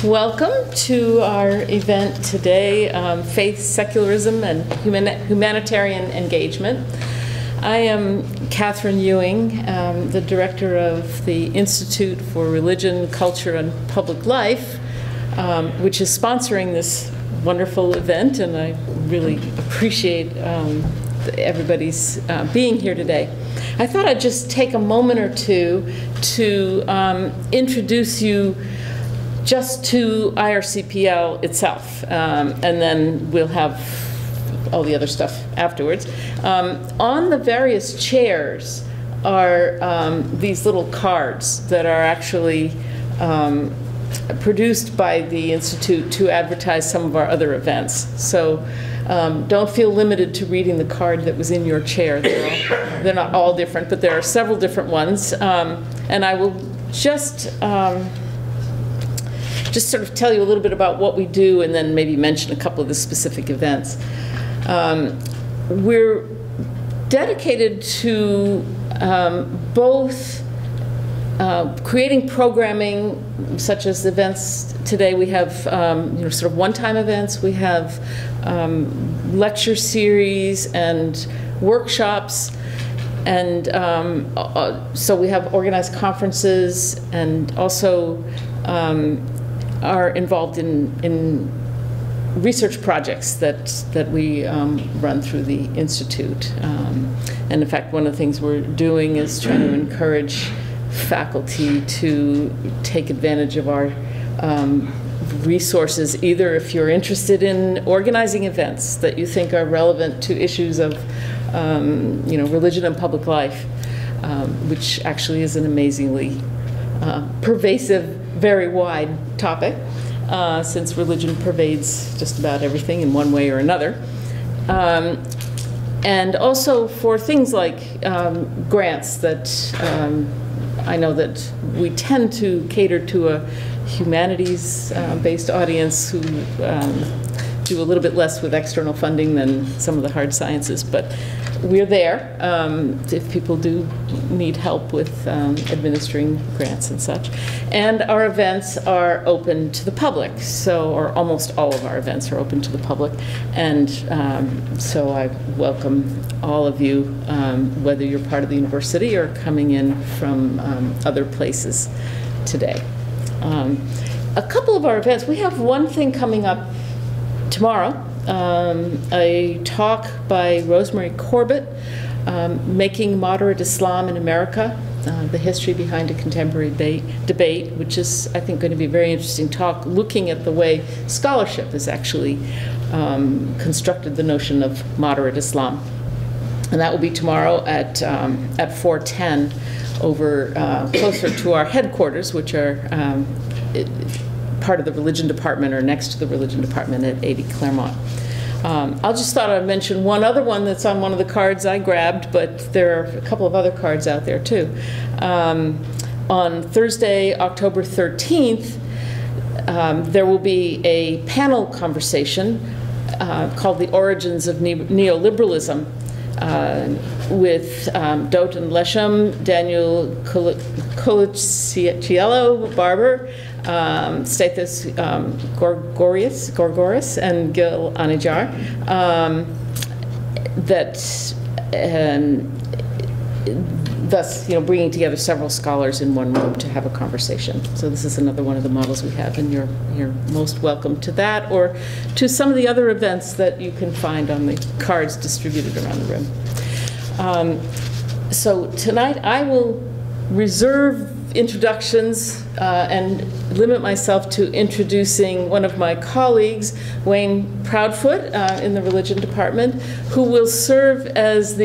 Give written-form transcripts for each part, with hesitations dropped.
Welcome to our event today, Faith, Secularism, and Humanitarian Engagement. I am Catherine Ewing, the director of the Institute for Religion, Culture, and Public Life, which is sponsoring this wonderful event, and I really appreciate everybody's being here today. I thought I'd just take a moment or two to introduce you just to IRCPL itself, and then we'll have all the other stuff afterwards. On the various chairs are these little cards that are actually produced by the Institute to advertise some of our other events. So don't feel limited to reading the card that was in your chair. They're not all different, but there are several different ones. And I will just sort of tell you a little bit about what we do and then maybe mention a couple of the specific events. We're dedicated to both creating programming such as events. Today we have sort of one-time events. We have lecture series and workshops, and so we have organized conferences, and also are involved in research projects that we run through the Institute. And in fact, one of the things we're doing is trying to encourage faculty to take advantage of our resources, either if you're interested in organizing events that you think are relevant to issues of religion and public life, which actually is an amazingly pervasive, very wide topic, since religion pervades just about everything in one way or another. And also for things like grants that I know that we tend to cater to a humanities-based audience who do a little bit less with external funding than some of the hard sciences, but we're there if people do need help with administering grants and such. And our events are open to the public, or almost all of our events are open to the public. And so I welcome all of you, whether you're part of the university or coming in from other places today. A couple of our events, we have one thing coming up tomorrow, a talk by Rosemary Corbett, Making Moderate Islam in America, the history behind a contemporary debate, which is, I think, going to be a very interesting talk, looking at the way scholarship has actually constructed the notion of moderate Islam. And that will be tomorrow at 4:10 over closer to our headquarters, which are part of the religion department or next to the religion department at 80 Claremont. I'll just thought I'd mention one other one that's on one of the cards I grabbed, but there are a couple of other cards out there too. On Thursday, October 13th, there will be a panel conversation called The Origins of Neoliberalism with Doten Lesham, Daniel Coliciello Barber, Stathis Gorgoris, and Gil Anijar, thus bringing together several scholars in one room to have a conversation. So this is another one of the models we have, and you're most welcome to that or to some of the other events that you can find on the cards distributed around the room. So tonight I will reserve introductions and limit myself to introducing one of my colleagues, Wayne Proudfoot, in the religion department, who will serve as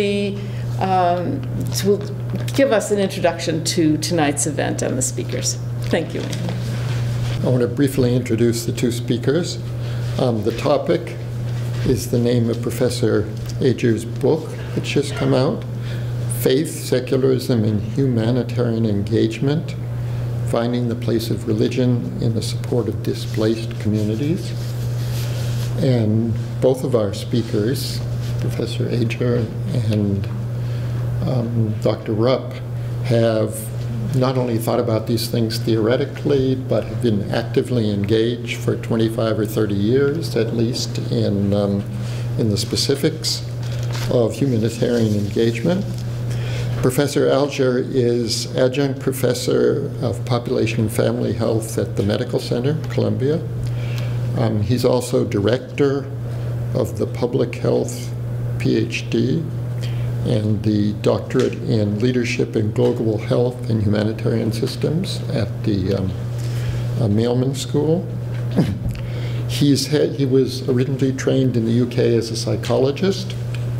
will give us an introduction to tonight's event and the speakers. Thank you, Wayne. I want to briefly introduce the two speakers. The topic is the name of Professor Ager's book that's just come out, Faith, Secularism, and Humanitarian Engagement, Finding the Place of Religion in the Support of Displaced Communities. And both of our speakers, Professor Ager and Dr. Rupp, have not only thought about these things theoretically, but have been actively engaged for 25 or 30 years, at least, in the specifics of humanitarian engagement. Professor Ager is adjunct professor of population and family health at the Medical Center, Columbia. He's also director of the public health PhD and the doctorate in leadership in global health and humanitarian systems at the Mailman School. He was originally trained in the UK as a psychologist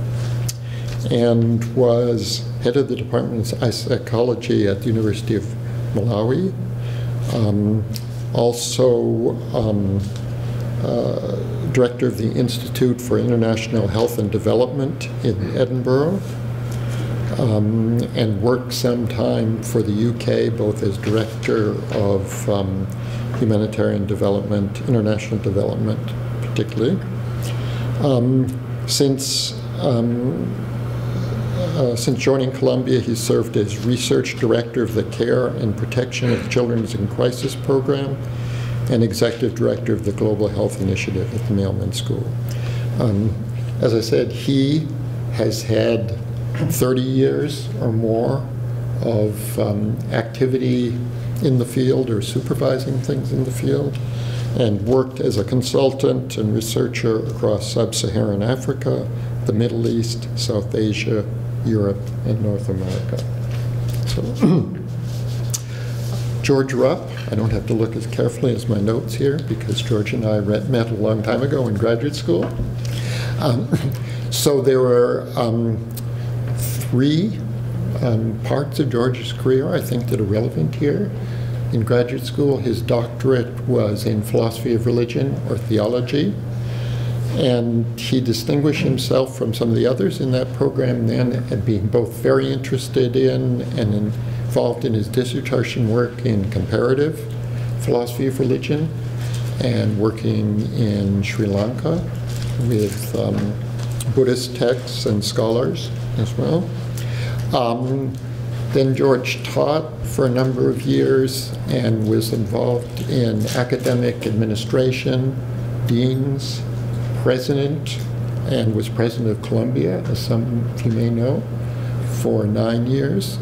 and was head of the Department of Psychology at the University of Malawi. Also director of the Institute for International Health and Development in Edinburgh, and worked some time for the UK, both as director of humanitarian development, international development particularly. Since joining Columbia, he served as research director of the Care and Protection of Children in Crisis program and executive director of the Global Health Initiative at the Mailman School. As I said, he has had 30 years or more of activity in the field or supervising things in the field, and worked as a consultant and researcher across sub-Saharan Africa, the Middle East, South Asia, Europe, and North America. So, George Rupp, I don't have to look as carefully as my notes here because George and I met a long time ago in graduate school. So there were three parts of George's career, I think, that are relevant here. In graduate school, his doctorate was in philosophy of religion or theology, and he distinguished himself from some of the others in that program then at being both very interested in and involved in his dissertation work in comparative philosophy of religion and working in Sri Lanka with Buddhist texts and scholars as well. Then George taught for a number of years and was involved in academic administration, deans, president, and was president of Columbia, as some of you may know, for 9 years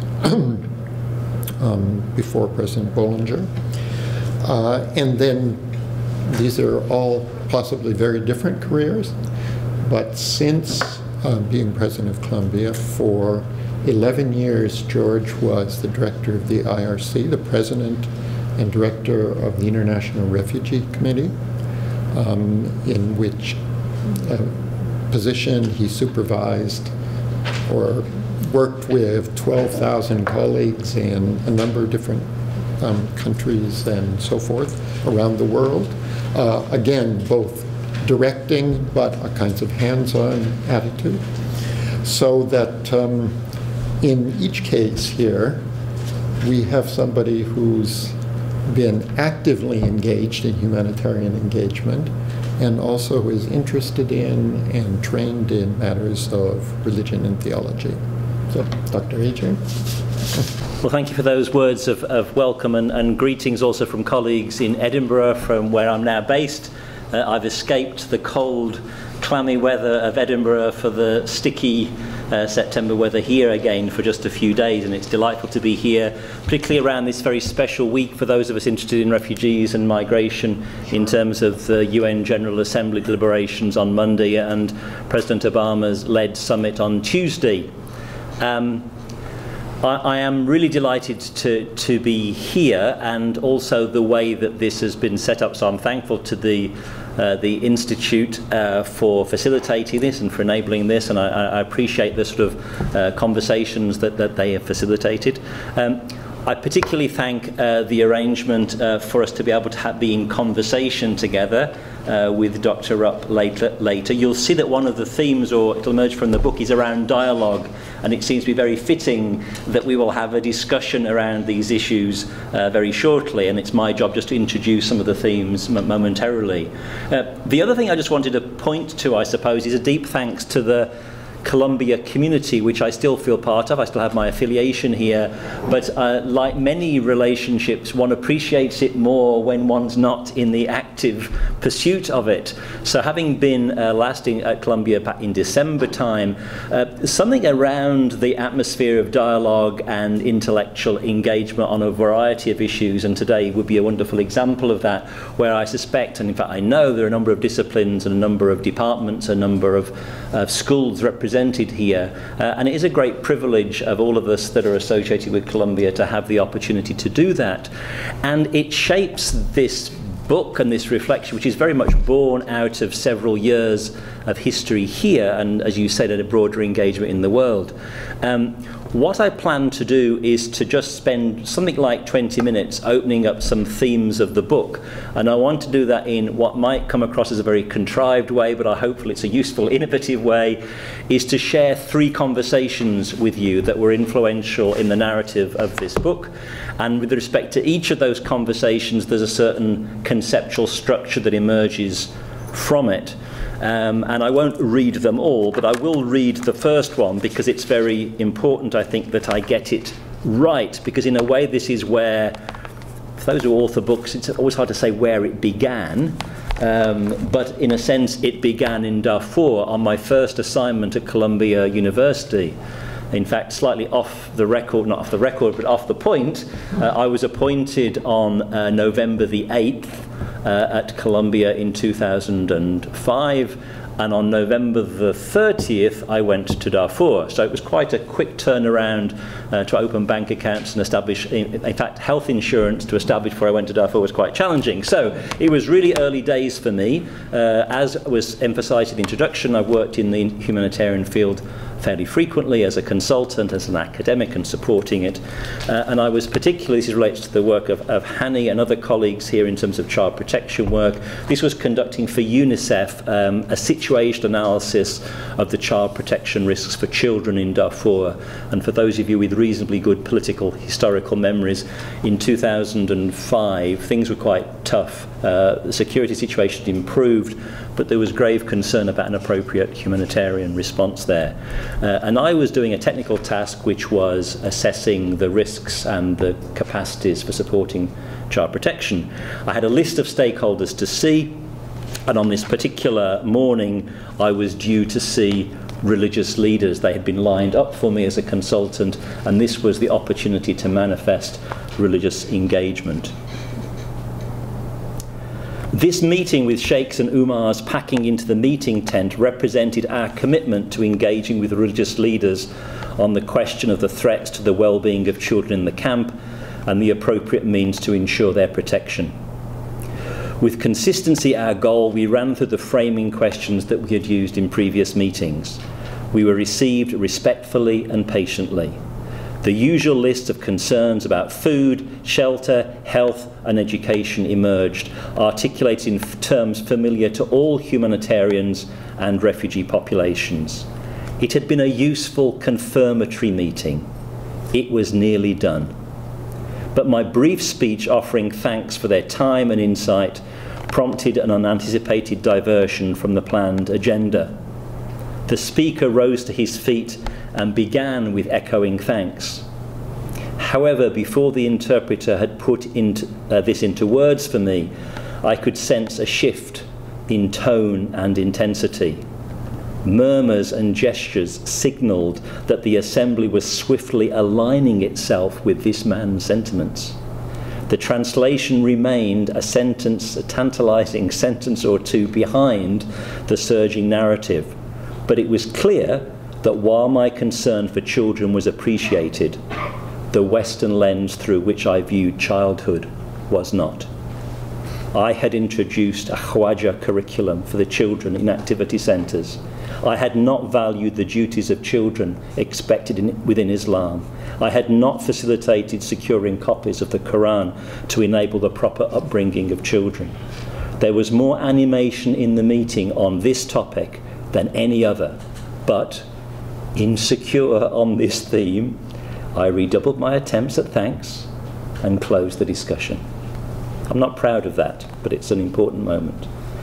before President Bollinger. And then these are all possibly very different careers, but since being president of Columbia for 11 years, George was the director of the IRC, the president and director of the International Refugee Committee, in which position he supervised or worked with 12,000 colleagues in a number of different countries and so forth around the world. Again, both directing but a kind of hands-on attitude. So that in each case here, we have somebody who's been actively engaged in humanitarian engagement and also is interested in and trained in matters of religion and theology. So, Dr. Ager. Well, thank you for those words of welcome and greetings also from colleagues in Edinburgh, from where I'm now based. I've escaped the cold, clammy weather of Edinburgh for the sticky September weather here again for just a few days, and it's delightful to be here, particularly around this very special week for those of us interested in refugees and migration in terms of the UN General Assembly deliberations on Monday and President Obama's led summit on Tuesday. I am really delighted to be here, and also the way that this has been set up, so I'm thankful to the Institute for facilitating this and for enabling this, and I appreciate the sort of conversations that they have facilitated. I particularly thank the arrangement for us to be able to be in conversation together with Dr. Rupp later. You'll see that one of the themes, or it'll emerge from the book, is around dialogue, and it seems to be very fitting that we will have a discussion around these issues very shortly, and it's my job just to introduce some of the themes momentarily. The other thing I just wanted to point to, I suppose, is a deep thanks to the Columbia community, which I still feel part of. I still have my affiliation here, but like many relationships, one appreciates it more when one's not in the active pursuit of it. So having been last at Columbia back in December time, something around the atmosphere of dialogue and intellectual engagement on a variety of issues, and today would be a wonderful example of that, where I suspect, and in fact I know, there are a number of disciplines and a number of departments, a number of schools represented here, and it is a great privilege of all of us that are associated with Columbia to have the opportunity to do that. And it shapes this book and this reflection, which is very much born out of several years of history here and, as you said, a broader engagement in the world. What I plan to do is to just spend something like 20 minutes opening up some themes of the book, and I want to do that in what might come across as a very contrived way, but hopefully it's a useful, innovative way, is to share 3 conversations with you that were influential in the narrative of this book. And with respect to each of those conversations, there's a certain conceptual structure that emerges from it. And I won't read them all, but I will read the first one because it's very important, I think, that I get it right, because in a way this is where, for those who author books, it's always hard to say where it began, but in a sense it began in Darfur on my first assignment at Columbia University. In fact, slightly off the record, not off the record, but off the point, I was appointed on November the 8th at Columbia in 2005, and on November the 30th I went to Darfur. So it was quite a quick turnaround to open bank accounts and establish, in fact, health insurance to establish before I went to Darfur was quite challenging. So it was really early days for me. As was emphasised in the introduction, I've worked in the humanitarian field fairly frequently as a consultant, as an academic, and supporting it. And I was particularly, this relates to the work of Hani and other colleagues here in terms of child protection work. This was conducting for UNICEF a situation analysis of the child protection risks for children in Darfur. And for those of you with reasonably good political historical memories, in 2005 things were quite tough. The security situation improved, but there was grave concern about an appropriate humanitarian response there. And I was doing a technical task which was assessing the risks and the capacities for supporting child protection. I had a list of stakeholders to see, and on this particular morning I was due to see religious leaders. They had been lined up for me as a consultant, and this was the opportunity to manifest religious engagement. This meeting with sheikhs and umars packing into the meeting tent represented our commitment to engaging with religious leaders on the question of the threats to the well-being of children in the camp and the appropriate means to ensure their protection. With consistency our goal, we ran through the framing questions that we had used in previous meetings. We were received respectfully and patiently. The usual list of concerns about food, shelter, health and education emerged, articulated in terms familiar to all humanitarians and refugee populations. It had been a useful confirmatory meeting. It was nearly done. But my brief speech offering thanks for their time and insight prompted an unanticipated diversion from the planned agenda. The speaker rose to his feet and began with echoing thanks. However, before the interpreter had put this into words for me, I could sense a shift in tone and intensity. Murmurs and gestures signalled that the assembly was swiftly aligning itself with this man's sentiments. The translation remained a tantalising sentence or two behind the surging narrative, but it was clear that while my concern for children was appreciated, the Western lens through which I viewed childhood was not. I had introduced a Khwaja curriculum for the children in activity centres. I had not valued the duties of children expected within Islam. I had not facilitated securing copies of the Quran to enable the proper upbringing of children. There was more animation in the meeting on this topic than any other, but insecure on this theme, I redoubled my attempts at thanks and closed the discussion. I'm not proud of that, but it's an important moment.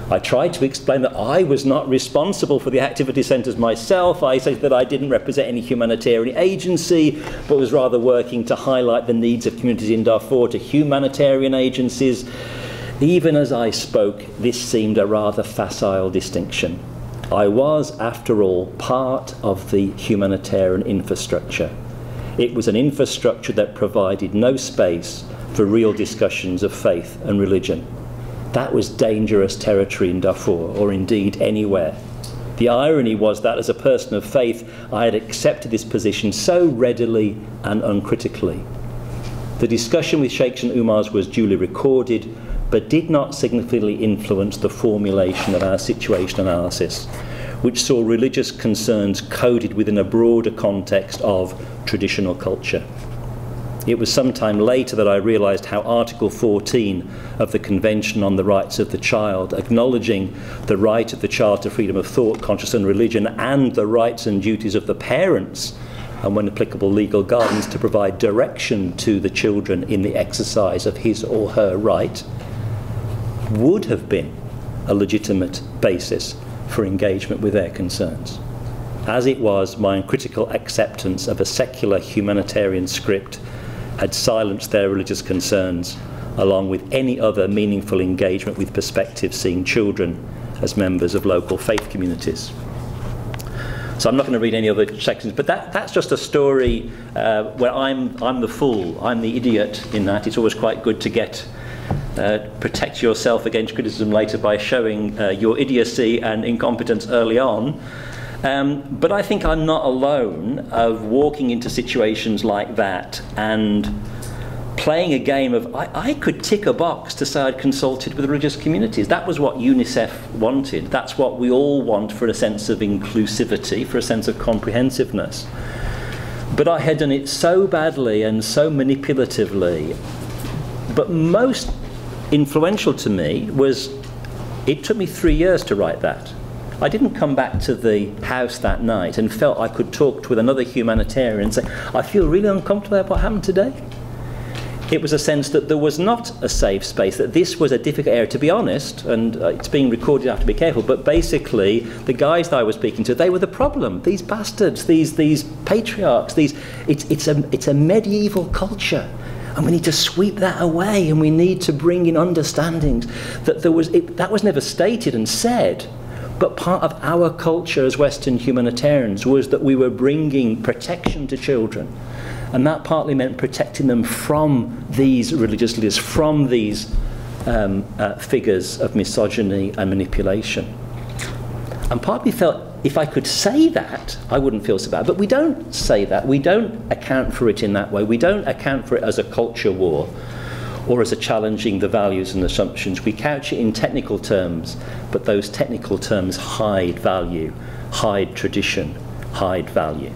I tried to explain that I was not responsible for the activity centres myself. I said that I didn't represent any humanitarian agency, but was rather working to highlight the needs of communities in Darfur to humanitarian agencies. Even as I spoke, this seemed a rather facile distinction. I was, after all, part of the humanitarian infrastructure. It was an infrastructure that provided no space for real discussions of faith and religion. That was dangerous territory in Darfur, or indeed anywhere. The irony was that as a person of faith, I had accepted this position so readily and uncritically. The discussion with Sheikhs and Umars was duly recorded, but did not significantly influence the formulation of our situation analysis, which saw religious concerns coded within a broader context of traditional culture. It was sometime later that I realised how Article 14 of the Convention on the Rights of the Child, acknowledging the right of the child to freedom of thought, conscience and religion, and the rights and duties of the parents, and when applicable legal guardians, to provide direction to the children in the exercise of his or her right, would have been a legitimate basis for engagement with their concerns. As it was, my uncritical acceptance of a secular humanitarian script had silenced their religious concerns, along with any other meaningful engagement with perspectives seeing children as members of local faith communities. So I'm not going to read any other sections, but that's just a story where I'm the fool, I'm the idiot in that. It's always quite good to protect yourself against criticism later by showing your idiocy and incompetence early on. But I think I'm not alone of walking into situations like that and playing a game of, I could tick a box to say I'd consulted with religious communities. That was what UNICEF wanted. That's what we all want for a sense of inclusivity, for a sense of comprehensiveness. But I had done it so badly and so manipulatively. But most influential to me was, it took me 3 years to write that. I didn't come back to the house that night and felt I could talk with another humanitarian and say, I feel really uncomfortable about what happened today. It was a sense that there was not a safe space, that this was a difficult area, to be honest, and it's being recorded, I have to be careful, but basically the guys that I was speaking to, they were the problem. These bastards, these patriarchs, it's a medieval culture. And we need to sweep that away, and we need to bring in understandings that that was never stated and said. But part of our culture as Western humanitarians was that we were bringing protection to children. And that partly meant protecting them from these religious leaders, from these figures of misogyny and manipulation. And partly felt if I could say that, I wouldn't feel so bad. But we don't say that. We don't account for it in that way. We don't account for it as a culture war or as a challenging the values and assumptions. We couch it in technical terms, but those technical terms hide value, hide tradition, hide value.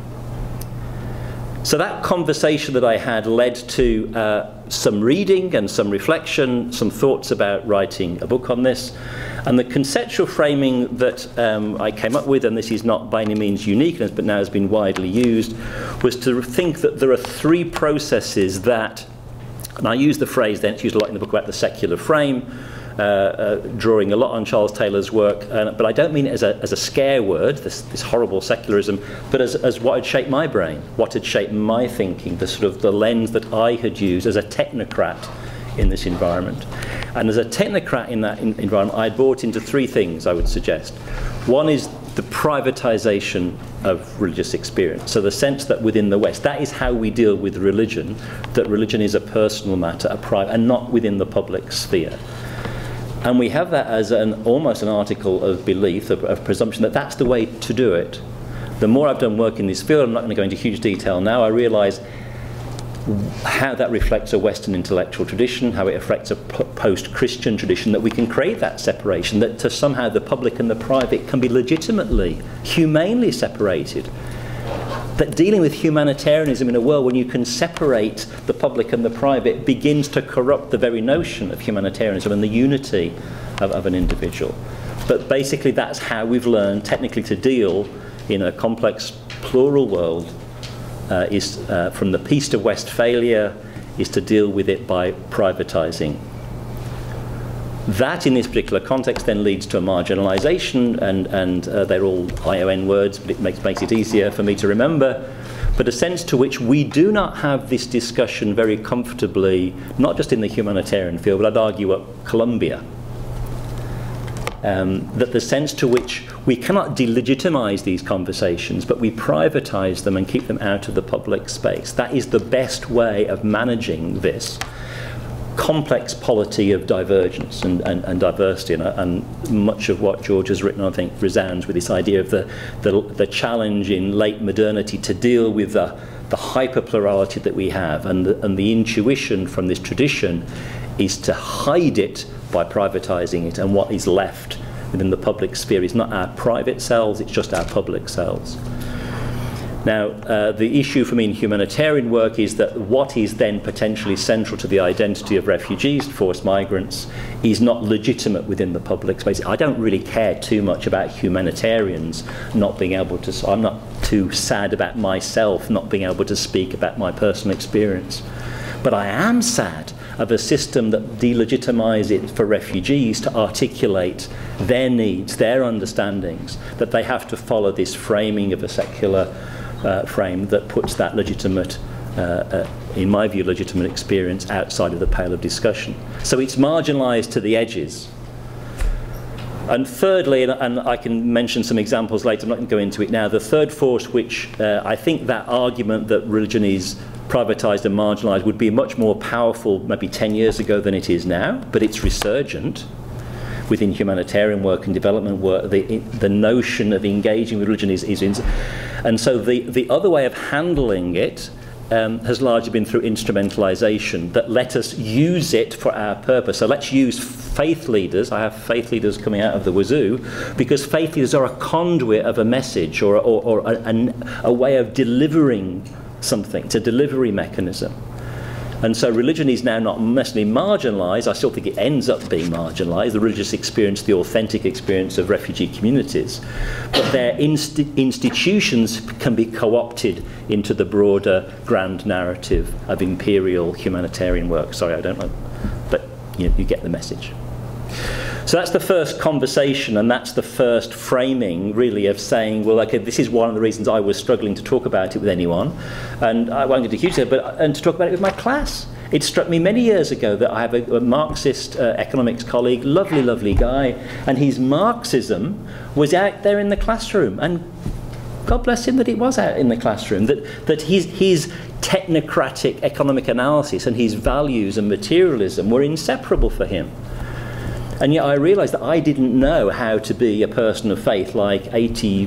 So that conversation that I had led to some reading and some reflection, some thoughts about writing a book on this. And the conceptual framing that I came up with, and this is not by any means unique, but now has been widely used, was to think that there are three processes that, and I use the phrase then, it's used a lot in the book about the secular frame, drawing a lot on Charles Taylor's work, but I don't mean it as a scare word, this horrible secularism, but as what had shaped my brain, what had shaped my thinking, the lens that I had used as a technocrat in this environment. And as a technocrat in that environment, I had bought into three things, I would suggest. One is the privatization of religious experience. So the sense that within the West, that is how we deal with religion, that religion is a personal matter, a private, and not within the public sphere. And we have that as almost an article of belief, of presumption, that that's the way to do it. The more I've done work in this field, I'm not going to go into huge detail now, I realise how that reflects a Western intellectual tradition, how it affects a post-Christian tradition, that we can create that separation, that to somehow the public and the private can be legitimately, humanely separated. That dealing with humanitarianism in a world when you can separate the public and the private begins to corrupt the very notion of humanitarianism and the unity of an individual. But basically that's how we've learned technically to deal in a complex plural world, from the Peace of Westphalia, is to deal with it by privatizing. That, in this particular context, then leads to a marginalisation, and they're all ION words, but it makes it easier for me to remember, but a sense to which we do not have this discussion very comfortably, not just in the humanitarian field, but I'd argue at Columbia. That the sense to which we cannot delegitimise these conversations, but we privatise them and keep them out of the public space. That is the best way of managing this complex polity of divergence and diversity, and much of what George has written, I think, resounds with this idea of the challenge in late modernity to deal with the hyperplurality that we have, and the intuition from this tradition is to hide it by privatising it, and what is left within the public sphere is not our private selves, it's just our public selves. Now, the issue for me in humanitarian work is that what is then potentially central to the identity of refugees, forced migrants, is not legitimate within the public space. I don't really care too much about humanitarians not being able to, I'm not too sad about myself not being able to speak about my personal experience. But I am sad of a system that delegitimises it for refugees to articulate their needs, their understandings, that they have to follow this framing of a secular frame that puts that legitimate, in my view, legitimate experience outside of the pale of discussion. So it's marginalised to the edges. And thirdly, and I can mention some examples later, I'm not going to go into it now, the third force which I think that argument that religion is privatised and marginalised would be much more powerful maybe 10 years ago than it is now, but it's resurgent within humanitarian work and development work. The notion of engaging with religion is and so the other way of handling it has largely been through instrumentalisation, that let us use it for our purpose. So let's use faith leaders. I have faith leaders coming out of the wazoo, because faith leaders are a conduit of a message or a way of delivering something. It's a delivery mechanism. And so religion is now not necessarily marginalised. I still think it ends up being marginalised, the religious experience, the authentic experience of refugee communities. But their institutions can be co-opted into the broader grand narrative of imperial humanitarian work. Sorry, I don't know, but you get the message. So that's the first conversation, and that's the first framing, really, of saying, well, okay, this is one of the reasons I was struggling to talk about it with anyone, and I won't get into huge detail, and to talk about it with my class. It struck me many years ago that I have a Marxist economics colleague, lovely, lovely guy, and his Marxism was out there in the classroom, and God bless him that it was out in the classroom, that his technocratic economic analysis and his values and materialism were inseparable for him. And yet I realised that I didn't know how to be a person of faith like 82%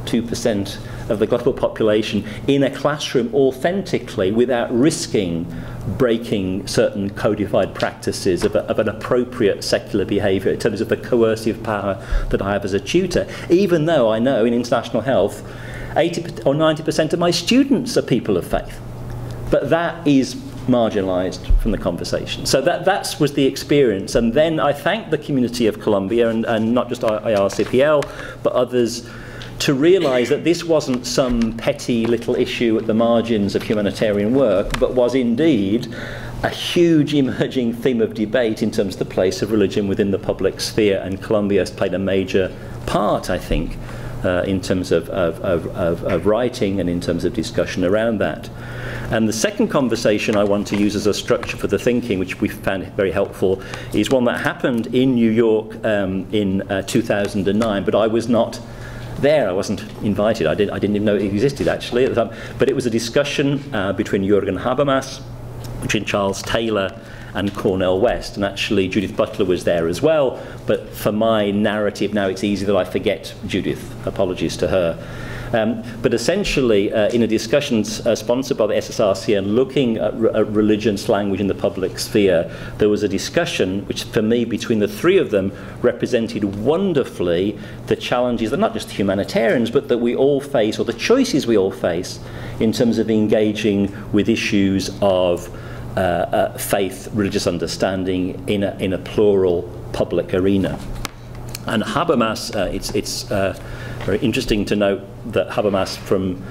of the global population in a classroom authentically without risking breaking certain codified practices of an appropriate secular behaviour in terms of the coercive power that I have as a tutor, even though I know in international health 80 or 90% of my students are people of faith. But that is marginalised from the conversation. So that was the experience. And then I thank the community of Columbia, and not just IRCPL, but others, to realise that this wasn't some petty little issue at the margins of humanitarian work, but was indeed a huge emerging theme of debate in terms of the place of religion within the public sphere, and Columbia has played a major part, I think, in terms of writing and in terms of discussion around that. And the second conversation I want to use as a structure for the thinking, which we found very helpful, is one that happened in New York in 2009, but I was not there. I wasn't invited. I didn't even know it existed, actually, at the time. But it was a discussion between Jürgen Habermas, between Charles Taylor and Cornel West, and actually Judith Butler was there as well, but for my narrative now it's easy that I forget Judith. Apologies to her. But essentially, in a discussion sponsored by the SSRC and looking at religion's language in the public sphere, there was a discussion which, for me, between the three of them, represented wonderfully the challenges that not just humanitarians, but that we all face, or the choices we all face, in terms of engaging with issues of faith, religious understanding in a plural public arena. And Habermas, it's very interesting to note that Habermas, from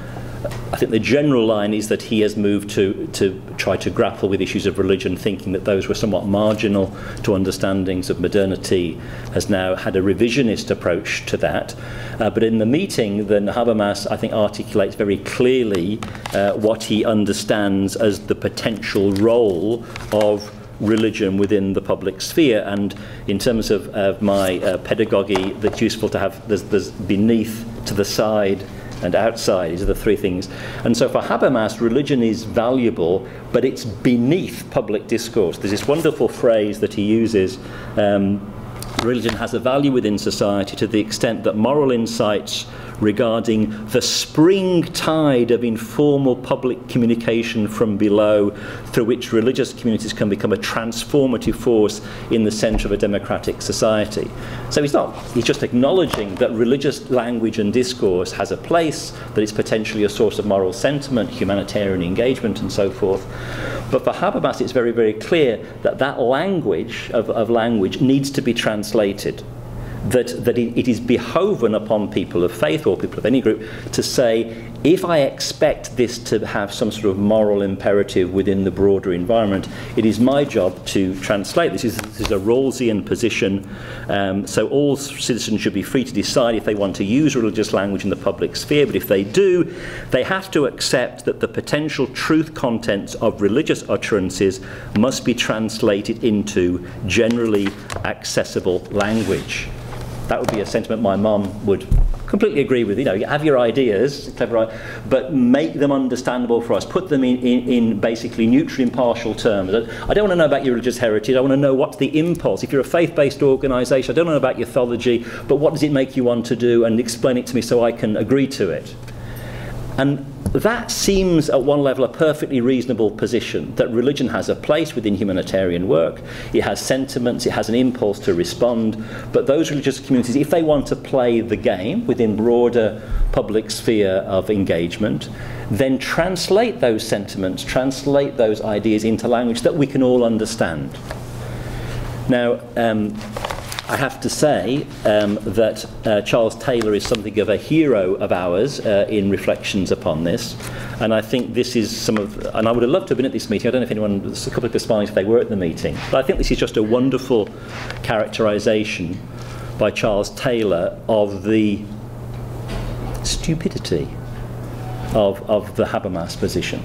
I think the general line is that he has moved to try to grapple with issues of religion, thinking that those were somewhat marginal to understandings of modernity, has now had a revisionist approach to that. But in the meeting, then Habermas, I think, articulates very clearly what he understands as the potential role of religion within the public sphere. And in terms of my pedagogy, that's useful to have, there's beneath, to the side, and outside. These are the three things. And so for Habermas, religion is valuable, but it's beneath public discourse. There's this wonderful phrase that he uses, religion has a value within society to the extent that moral insights regarding the spring tide of informal public communication from below, through which religious communities can become a transformative force in the centre of a democratic society. So he's just acknowledging that religious language and discourse has a place, that it's potentially a source of moral sentiment, humanitarian engagement, and so forth. But for Habermas, it's very, very clear that that language of language needs to be translated. That it is behoven upon people of faith or people of any group to say, if I expect this to have some sort of moral imperative within the broader environment, it is my job to translate. This is a Rawlsian position. So all citizens should be free to decide if they want to use religious language in the public sphere, but if they do, they have to accept that the potential truth contents of religious utterances must be translated into generally accessible language. That would be a sentiment my mum would completely agree with. You know, have your ideas, clever, but make them understandable for us. Put them in basically neutral, impartial terms. I don't want to know about your religious heritage. I want to know what's the impulse. If you're a faith-based organisation, I don't know about your theology, but what does it make you want to do, and explain it to me so I can agree to it. And that seems at one level a perfectly reasonable position, that religion has a place within humanitarian work, it has sentiments, it has an impulse to respond, but those religious communities, if they want to play the game within broader public sphere of engagement, then translate those sentiments, translate those ideas into language that we can all understand. Now, I have to say that Charles Taylor is something of a hero of ours in reflections upon this, and I think this is some of, and I would have loved to have been at this meeting. I don't know if anyone, a couple of the smiles if they were at the meeting, but I think this is just a wonderful characterisation by Charles Taylor of the stupidity of the Habermas position.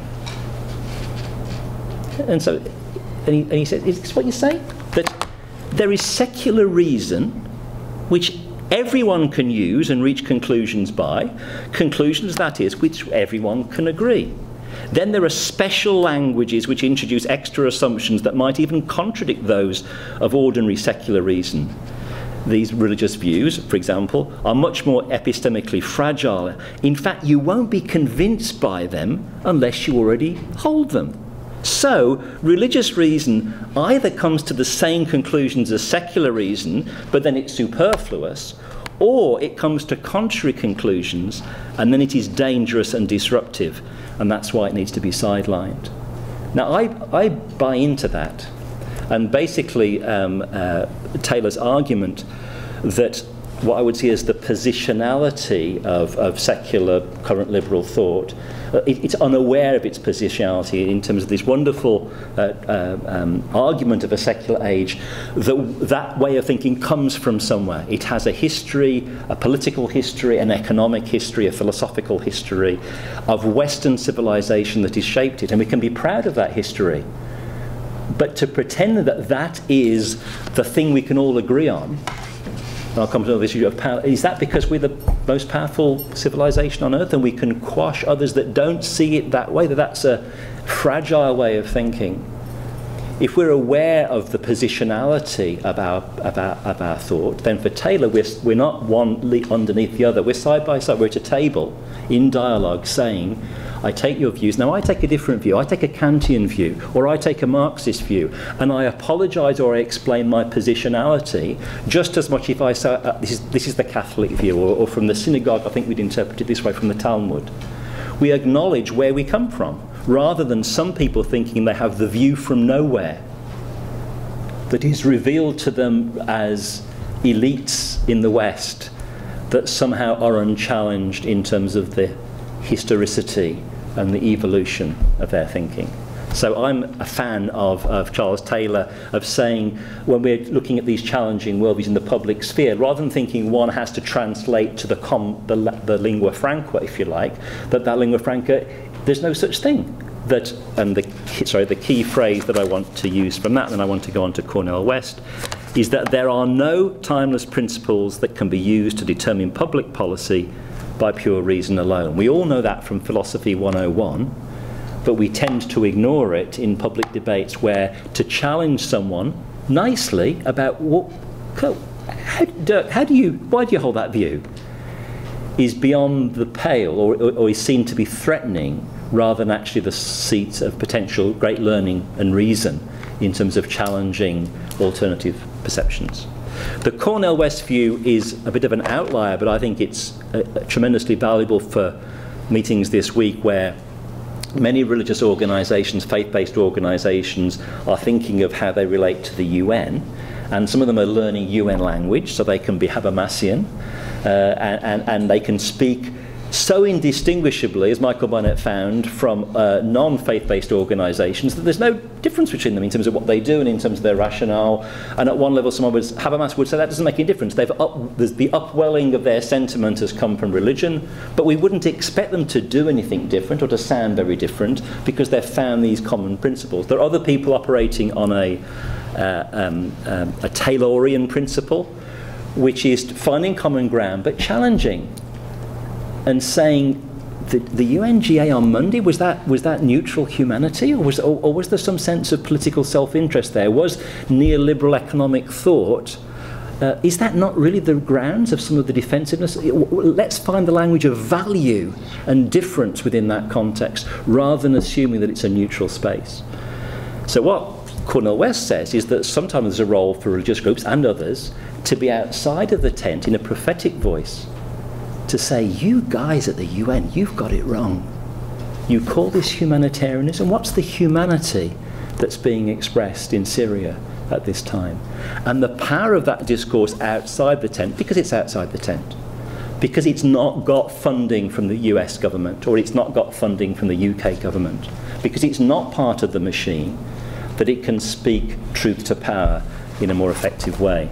And so, and he said, is this what you say? That there is secular reason which everyone can use and reach conclusions by, conclusions, that is, which everyone can agree. Then there are special languages which introduce extra assumptions that might even contradict those of ordinary secular reason. These religious views, for example, are much more epistemically fragile. In fact, you won't be convinced by them unless you already hold them. So, religious reason either comes to the same conclusions as secular reason, but then it's superfluous, or it comes to contrary conclusions, and then it is dangerous and disruptive, and that's why it needs to be sidelined. Now, I buy into that, and basically Taylor's argument that what I would see as the positionality of secular current liberal thought, it's unaware of its positionality in terms of this wonderful argument of a secular age, that way of thinking comes from somewhere. It has a history, a political history, an economic history, a philosophical history of Western civilization that has shaped it, and we can be proud of that history. But to pretend that that is the thing we can all agree on, and I'll come to this issue of power, is that because we're the most powerful civilization on earth and we can quash others that don't see it that way, that that's a fragile way of thinking? If we're aware of the positionality of our thought, then for Taylor, we're not one underneath the other. We're side by side. We're at a table in dialogue saying, I take your views, now I take a different view, I take a Kantian view, or I take a Marxist view, and I apologise or I explain my positionality just as much if I say, this is the Catholic view, or from the synagogue, I think we'd interpret it this way from the Talmud. We acknowledge where we come from, rather than some people thinking they have the view from nowhere that is revealed to them as elites in the West that somehow are unchallenged in terms of the historicity and the evolution of their thinking. So I'm a fan of Charles Taylor, of saying when we're looking at these challenging worldviews in the public sphere, rather than thinking one has to translate to the lingua franca, if you like, that lingua franca, there's no such thing. The key phrase that I want to use from that, and then I want to go on to Cornel West, is that there are no timeless principles that can be used to determine public policy by pure reason alone. We all know that from Philosophy 101, but we tend to ignore it in public debates where to challenge someone nicely about why do you hold that view, is beyond the pale or is seen to be threatening, rather than actually the seat of potential great learning and reason in terms of challenging alternative perceptions. The Cornel West view is a bit of an outlier, but I think it's tremendously valuable for meetings this week where many religious organisations, faith-based organisations, are thinking of how they relate to the UN, and some of them are learning UN language so they can be Habermasian, and they can speak so indistinguishably, as Michael Barnett found, from non-faith-based organisations that there's no difference between them in terms of what they do and in terms of their rationale. And at one level, Habermas would say that doesn't make any difference. The upwelling of their sentiment has come from religion, but we wouldn't expect them to do anything different or to sound very different because they've found these common principles. There are other people operating on a Taylorian principle, which is finding common ground but challenging. And saying the UNGA on Monday, was that neutral humanity, or was there some sense of political self-interest there? Was neoliberal economic thought, is that not really the grounds of some of the defensiveness? Let's find the language of value and difference within that context, rather than assuming that it's a neutral space. So what Cornel West says is that sometimes there's a role for religious groups and others to be outside of the tent in a prophetic voice, to say, you guys at the UN, you've got it wrong. You call this humanitarianism. What's the humanity that's being expressed in Syria at this time? And the power of that discourse outside the tent, because it's outside the tent, because it's not got funding from the US government, or it's not got funding from the UK government, because it's not part of the machine, that it can speak truth to power in a more effective way.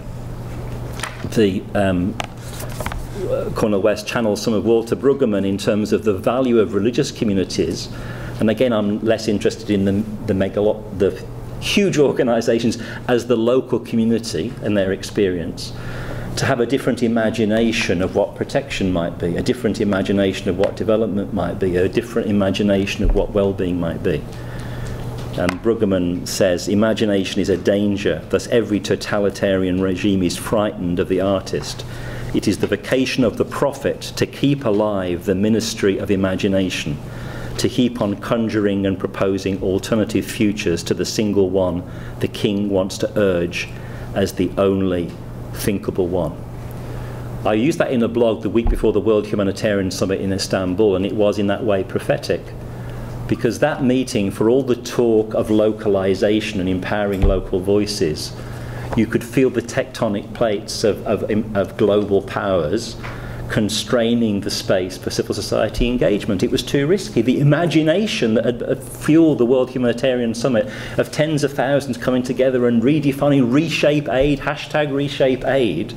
Cornel West channels some of Walter Brueggemann in terms of the value of religious communities, and again I'm less interested in the huge organisations as the local community and their experience, to have a different imagination of what protection might be, a different imagination of what development might be, a different imagination of what well-being might be. And Brueggemann says, imagination is a danger, thus every totalitarian regime is frightened of the artist. It is the vocation of the prophet to keep alive the ministry of imagination, to keep on conjuring and proposing alternative futures to the single one the king wants to urge as the only thinkable one. I used that in a blog the week before the World Humanitarian Summit in Istanbul, and it was in that way prophetic, because that meeting, for all the talk of localization and empowering local voices, you could feel the tectonic plates of global powers constraining the space for civil society engagement. It was too risky. The imagination that had fueled the World Humanitarian Summit of tens of thousands coming together and redefining reshape aid, hashtag reshape aid.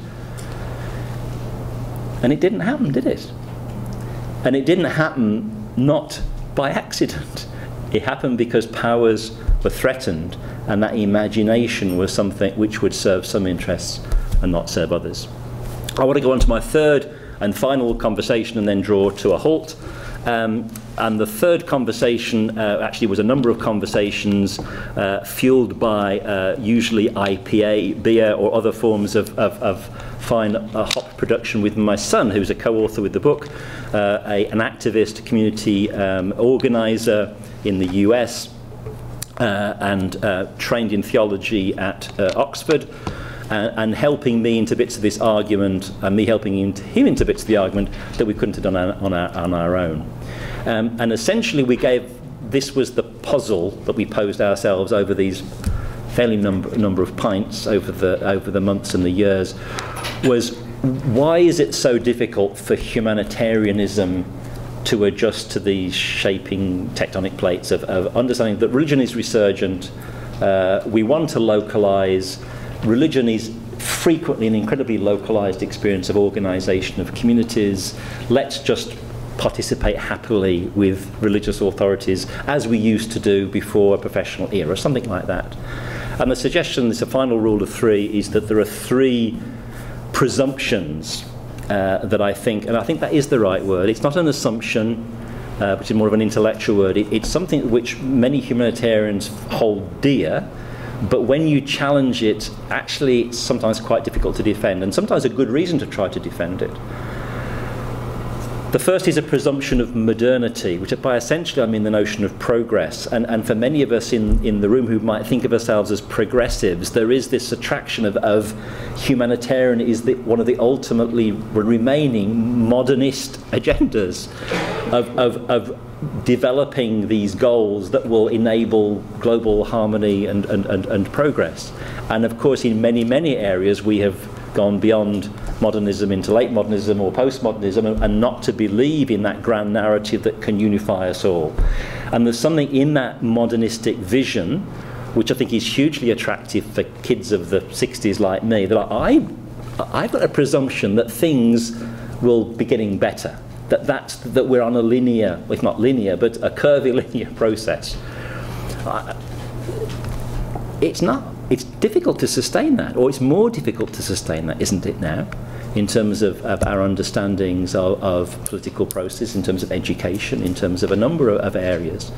And it didn't happen, did it? And it didn't happen not by accident. It happened because powers were threatened, and that imagination was something which would serve some interests and not serve others. I want to go on to my third and final conversation and then draw to a halt. And the third conversation actually was a number of conversations fueled by usually IPA, beer, or other forms of fine hop production with my son, who's a co-author with the book, an activist, community organizer in the US, and trained in theology at Oxford, and helping me into bits of this argument, and me helping him into bits of the argument that we couldn't have done on our own. And essentially this was the puzzle that we posed ourselves over these fairly number of pints over the months and the years, was why is it so difficult for humanitarianism to adjust to these shaping tectonic plates of understanding that religion is resurgent. We want to localize. Religion is frequently an incredibly localized experience of organization of communities. Let's just participate happily with religious authorities as we used to do before a professional era, something like that. And the suggestion, this is a final rule of three, is that there are three presumptions that I think, and I think that is the right word. It's not an assumption, which is more of an intellectual word. It's something which many humanitarians hold dear, but when you challenge it, actually it's sometimes quite difficult to defend, and sometimes a good reason to try to defend it. The first is a presumption of modernity, which by essentially I mean the notion of progress. And for many of us in the room who might think of ourselves as progressives, there is this attraction of humanitarian is one of the ultimately remaining modernist agendas of developing these goals that will enable global harmony and progress. And of course in many, many areas we have gone beyond modernism into late modernism or postmodernism, and not to believe in that grand narrative that can unify us all. And there's something in that modernistic vision which I think is hugely attractive for kids of the 60s like me, that I've got a presumption that things will be getting better, that we're on a linear, if not linear, but a curvilinear process. It's not. It's difficult to sustain that, or it's more difficult to sustain that, isn't it now, in terms of our understandings of political process, in terms of education, in terms of a number of areas.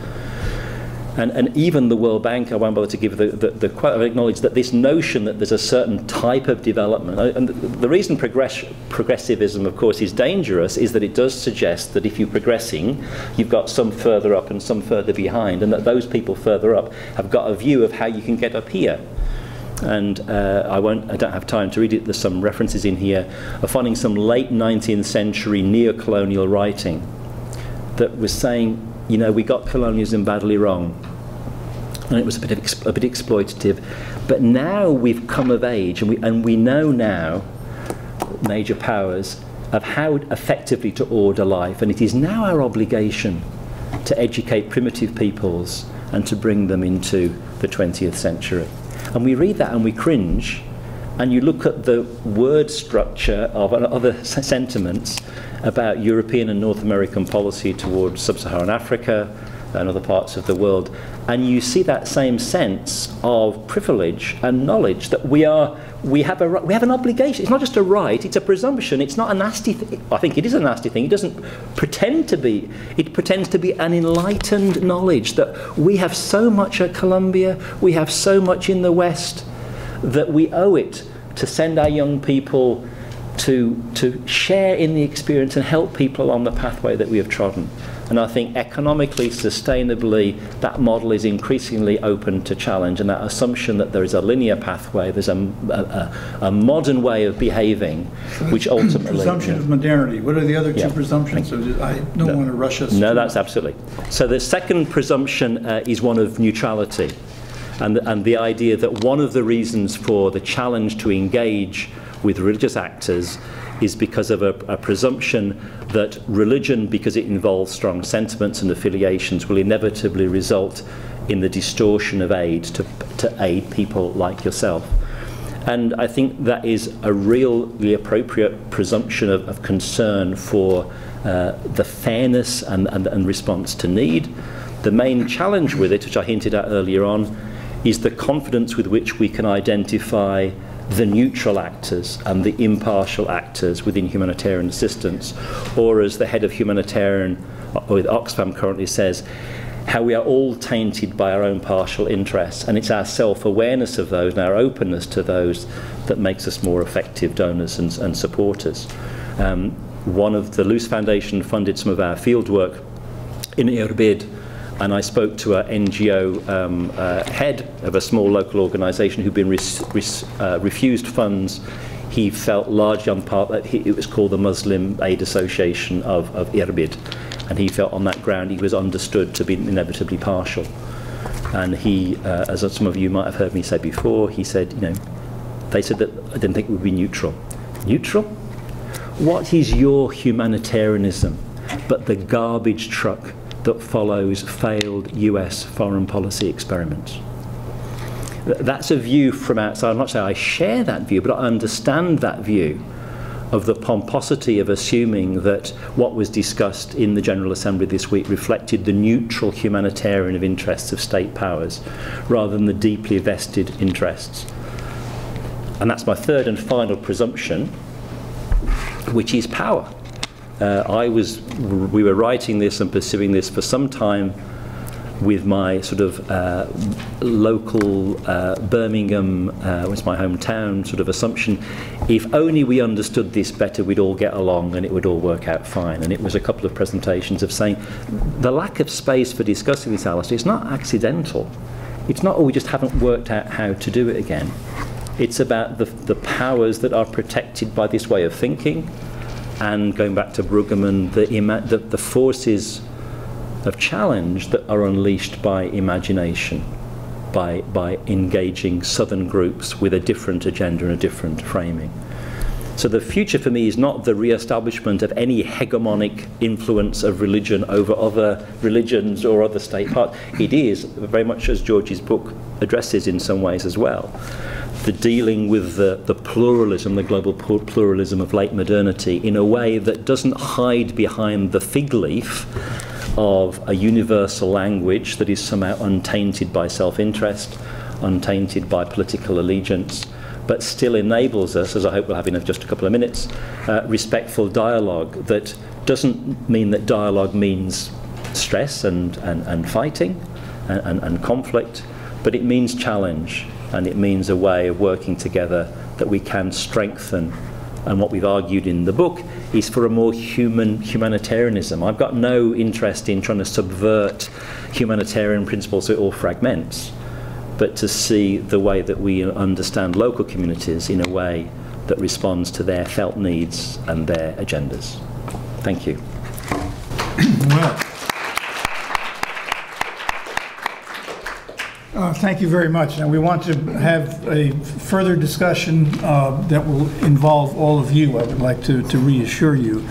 And even the World Bank, I won't bother to give the quote, I've acknowledged that this notion that there's a certain type of development, and the reason progressivism, of course, is dangerous is that it does suggest that if you're progressing, you've got some further up and some further behind, and that those people further up have got a view of how you can get up here. And I don't have time to read it. There's some references in here of finding some late 19th century neo-colonial writing that was saying, you know, we got colonialism badly wrong, and it was a bit exploitative. But now we've come of age, and we know now, major powers, of how effectively to order life, and it is now our obligation to educate primitive peoples and to bring them into the 20th century. And we read that and we cringe, and you look at the word structure of other sentiments about European and North American policy towards sub-Saharan Africa and other parts of the world, and you see that same sense of privilege and knowledge that we have an obligation. It's not just a right, it's a presumption. It's not a nasty thing. I think it is a nasty thing. It doesn't pretend to be. It pretends to be an enlightened knowledge that we have so much at Columbia, we have so much in the West, that we owe it to send our young people to share in the experience and help people on the pathway that we have trodden. And I think economically, sustainably, that model is increasingly open to challenge, and that assumption that there is a linear pathway, there's a modern way of behaving, which ultimately... Presumption of modernity. What are the other two presumptions? So I don't want to rush us. No, that's absolutely. So the second presumption is one of neutrality, and the idea that one of the reasons for the challenge to engage with religious actors is because of a presumption that religion, because it involves strong sentiments and affiliations, will inevitably result in the distortion of aid to aid people like yourself. And I think that is a really appropriate presumption of concern for the fairness and response to need. The main challenge with it, which I hinted at earlier on, is the confidence with which we can identify the neutral actors and the impartial actors within humanitarian assistance, or as the head of humanitarian with Oxfam currently says, how we are all tainted by our own partial interests, and it's our self-awareness of those and our openness to those that makes us more effective donors and supporters. One of the Luce Foundation funded some of our field work in Irbid, and I spoke to an NGO head of a small local organisation who'd been refused funds. He felt largely on part that it was called the Muslim Aid Association of Irbid, and he felt on that ground he was understood to be inevitably partial. And he, as some of you might have heard me say before, he said, you know, they said that I didn't think it would be neutral. Neutral? What is your humanitarianism? but the garbage truck that follows failed US foreign policy experiments. That's a view from outside. I'm not saying I share that view, but I understand that view of the pomposity of assuming that what was discussed in the General Assembly this week reflected the neutral humanitarian of interests of state powers rather than the deeply vested interests. And that's my third and final presumption, which is power. We were writing this and pursuing this for some time with my sort of local Birmingham, was my hometown sort of assumption. If only we understood this better, we'd all get along and it would all work out fine. And it was a couple of presentations of saying the lack of space for discussing this, Alastair, it's not accidental. It's not, oh, we just haven't worked out how to do it again. It's about the powers that are protected by this way of thinking, and going back to Brueggemann, the forces of challenge that are unleashed by imagination, by engaging southern groups with a different agenda and a different framing. So the future for me is not the re-establishment of any hegemonic influence of religion over other religions or other state parts. It is, very much as George's book addresses in some ways as well, the dealing with the pluralism, the global pluralism of late modernity in a way that doesn't hide behind the fig leaf of a universal language that is somehow untainted by self-interest, untainted by political allegiance, but still enables us, as I hope we'll have in just a couple of minutes, respectful dialogue that doesn't mean that dialogue means stress and fighting and conflict, but it means challenge, and it means a way of working together that we can strengthen. And what we've argued in the book is for a more humanitarianism. I've got no interest in trying to subvert humanitarian principles so it all fragments, but to see the way that we understand local communities in a way that responds to their felt needs and their agendas. Thank you. Well, thank you very much. Now we want to have a further discussion that will involve all of you. I would like to reassure you.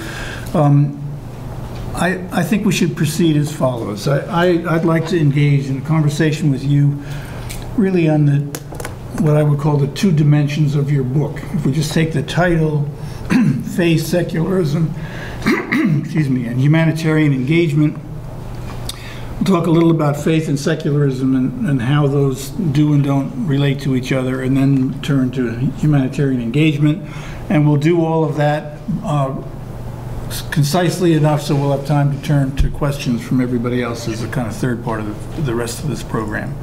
I think we should proceed as follows. I'd like to engage in a conversation with you really on what I would call the two dimensions of your book. If we just take the title, Faith, Secularism, excuse me, and Humanitarian Engagement, we'll talk a little about faith and secularism and how those do and don't relate to each other, and then turn to humanitarian engagement. And we'll do all of that concisely enough so we'll have time to turn to questions from everybody else as a kind of third part of the rest of this program.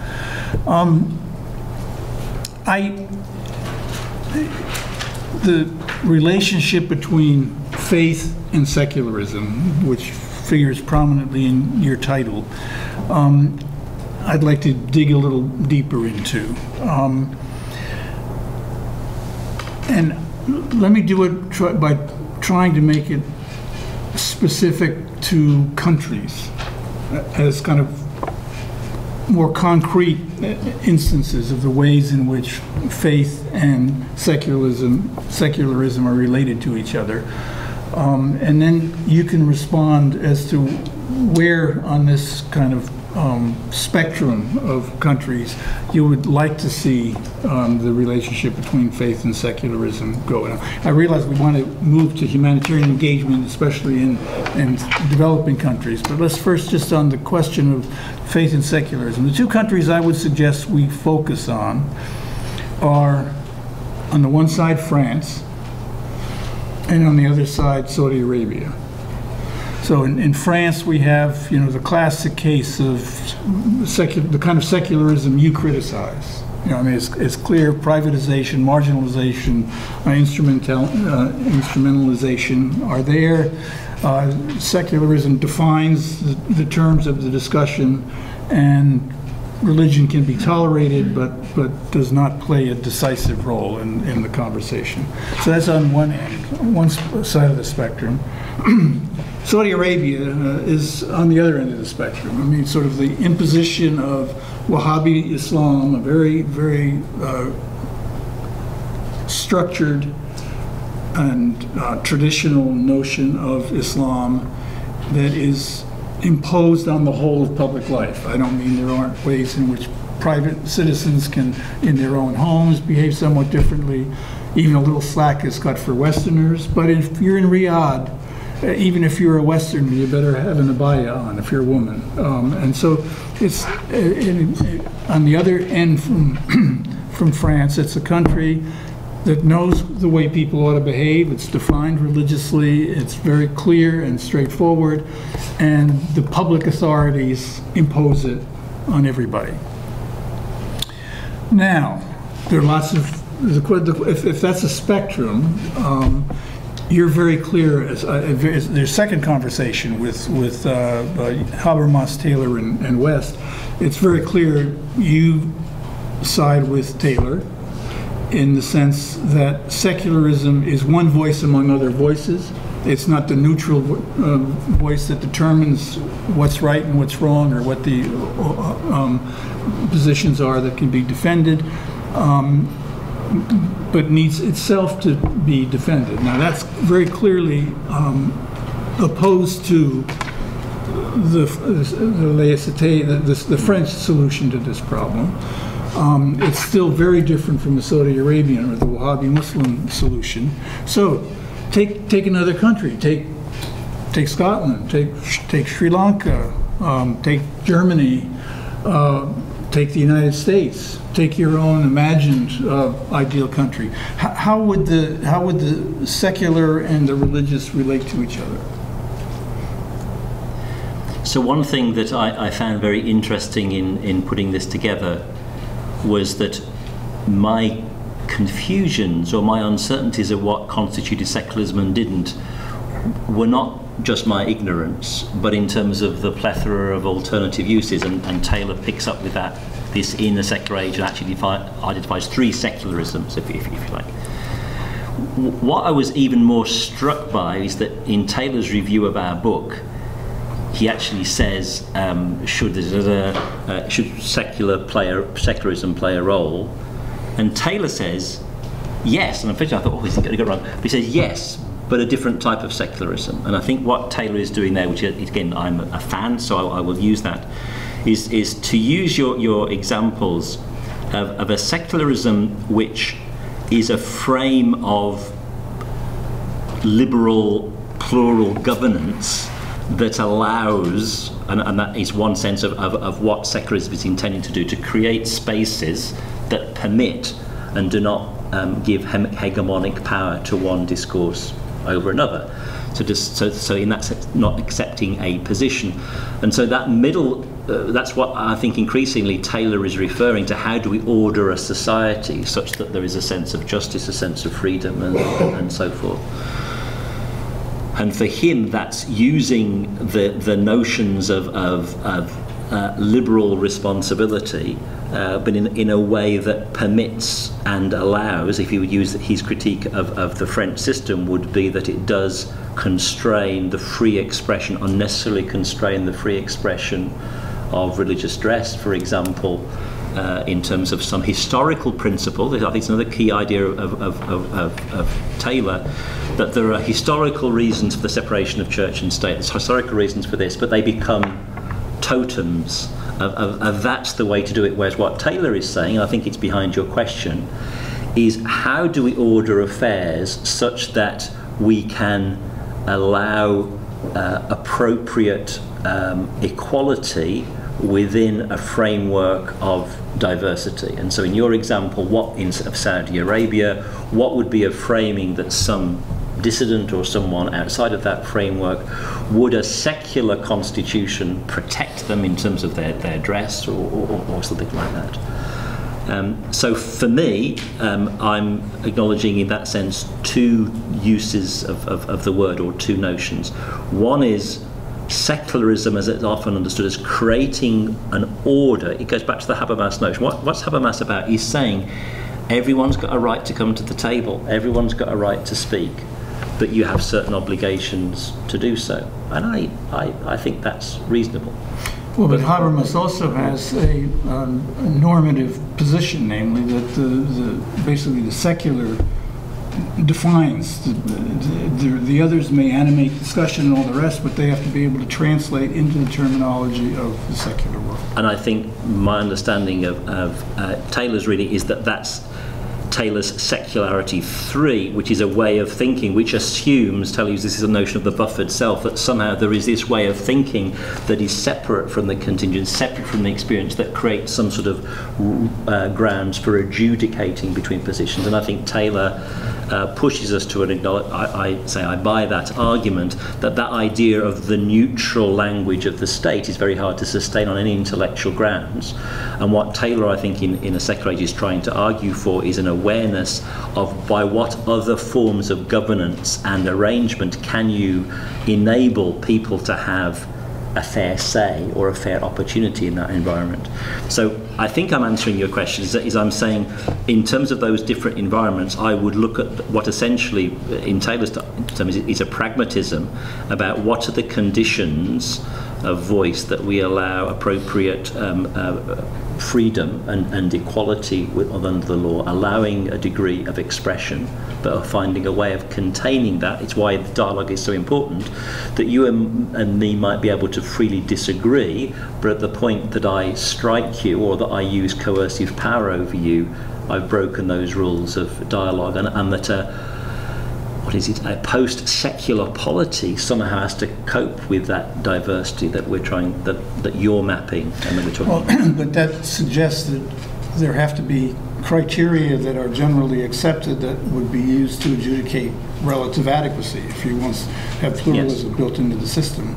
The relationship between faith and secularism, which figures prominently in your title, I'd like to dig a little deeper into. And let me do it by trying to make it specific to countries as kind of more concrete instances of the ways in which faith and secularism are related to each other. And then you can respond as to where on this kind of spectrum of countries you would like to see the relationship between faith and secularism go. I realize we want to move to humanitarian engagement, especially in developing countries, but let's first just on the question of faith and secularism. The two countries I would suggest we focus on are, on the one side, France, and on the other side, Saudi Arabia. So in France, we have, the classic case of the kind of secularism you criticize. It's clear privatization, marginalization, instrumentalization are there. Secularism defines the terms of the discussion, and religion can be tolerated, but does not play a decisive role in the conversation. So that's on one end, one side of the spectrum. Saudi Arabia is on the other end of the spectrum. Sort of the imposition of Wahhabi Islam, a very, very structured and traditional notion of Islam that is imposed on the whole of public life. I don't mean there aren't ways in which private citizens can, in their own homes, behave somewhat differently. Even a little slack is cut for Westerners. But if you're in Riyadh, even if you're a Westerner, you better have an abaya on if you're a woman. And so it's, on the other end from France, it's a country that knows the way people ought to behave. It's defined religiously. It's very clear and straightforward. And the public authorities impose it on everybody. Now, there are lots of, if that's a spectrum, you're very clear, there's second conversation with Habermas, Taylor, and West. It's very clear you side with Taylor in the sense that secularism is one voice among other voices. It's not the neutral voice that determines what's right and what's wrong, or what the positions are that can be defended, but needs itself to be defended. Now that's very clearly opposed to the laïcité, the French solution to this problem. It's still very different from the Saudi Arabian or the Wahhabi Muslim solution. So take another country, take Scotland, take Sri Lanka, take Germany, take the United States, take your own imagined ideal country. How would the secular and the religious relate to each other? So one thing that I found very interesting in putting this together was that my confusions or my uncertainties of what constituted secularism and didn't were not just my ignorance, but in terms of the plethora of alternative uses, and Taylor picks up with this in The Secular Age, and actually identifies three secularisms, if you like. What I was even more struck by is that in Taylor's review of our book, he actually says, should secularism play a role? And Taylor says, yes. And unfortunately I thought, is he going to get it wrong? But he says, yes, but a different type of secularism. And I think what Taylor is doing there, which again, I'm a fan, so I will use that, is to use your examples of a secularism which is a frame of liberal, plural governance that allows, and that is one sense of what secularism is intending to do, to create spaces that permit and do not give hegemonic power to one discourse over another. So in that sense, not accepting a position. And so that middle, that's what I think increasingly Taylor is referring to. How do we order a society such that there is a sense of justice, a sense of freedom, and so forth? And for him, that's using the notions of liberal responsibility, but in a way that permits and allows, if you would use his critique of the French system, would be that it does constrain the free expression, unnecessarily constrain the free expression of religious dress, for example, in terms of some historical principle. I think it's another key idea of Taylor, that there are historical reasons for the separation of church and state. There's historical reasons for this, but they become totems of that's the way to do it. Whereas what Taylor is saying, and I think it's behind your question, is how do we order affairs such that we can allow appropriate equality within a framework of diversity. And so in your example, of Saudi Arabia, what would be a framing that some dissident or someone outside of that framework, would a secular constitution protect them in terms of their dress or something like that? So for me, I'm acknowledging in that sense two uses of the word, or two notions. One is secularism, as it's often understood, as creating an order. It goes back to the Habermas notion. What's Habermas about? He's saying everyone's got a right to come to the table, everyone's got a right to speak, but you have certain obligations to do so. And I think that's reasonable. Well, but Habermas also has a normative position, namely that basically the secular defines. The others may animate discussion and all the rest, but they have to be able to translate into the terminology of the secular world. And I think my understanding of Taylor's reading is that that's Taylor's Secularity 3, which is a way of thinking which assumes, Taylor uses this notion of the buffered self, that somehow there is this way of thinking that is separate from the contingent, separate from the experience, that creates some sort of grounds for adjudicating between positions. And I think Taylor pushes us to an acknowledgement. I buy that argument, that idea of the neutral language of the state is very hard to sustain on any intellectual grounds. And what Taylor, I think, in A Secular Age is trying to argue for is an awareness of by what other forms of governance and arrangement can you enable people to have a fair say or a fair opportunity in that environment. So I think I'm answering your question is I'm saying in terms of those different environments, I would look at what essentially in Taylor's terms is a pragmatism about what are the conditions of voice that we allow appropriate freedom and equality under the law, allowing a degree of expression, but finding a way of containing that. It's why the dialogue is so important, that you and me might be able to freely disagree, but at the point that I strike you or that I use coercive power over you, I've broken those rules of dialogue, and that a post-secular polity somehow has to cope with that diversity that we're trying, that you're mapping and that we're talking about. But that suggests that there have to be criteria that are generally accepted that would be used to adjudicate relative adequacy, if you want to have pluralism built into the system.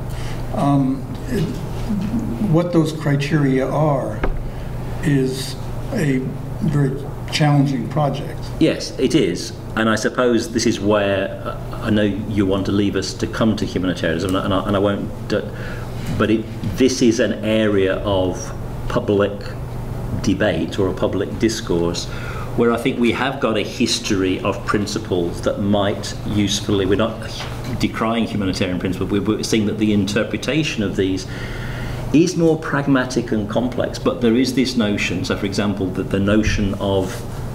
What those criteria are is a very challenging project. Yes, it is. And I suppose this is where I know you want to leave us to come to humanitarianism, and I won't, but this is an area of public debate or a public discourse where I think we have got a history of principles that might usefully, we're not decrying humanitarian principles, we're seeing that the interpretation of these is more pragmatic and complex, but there is this notion, so for example, that the notion of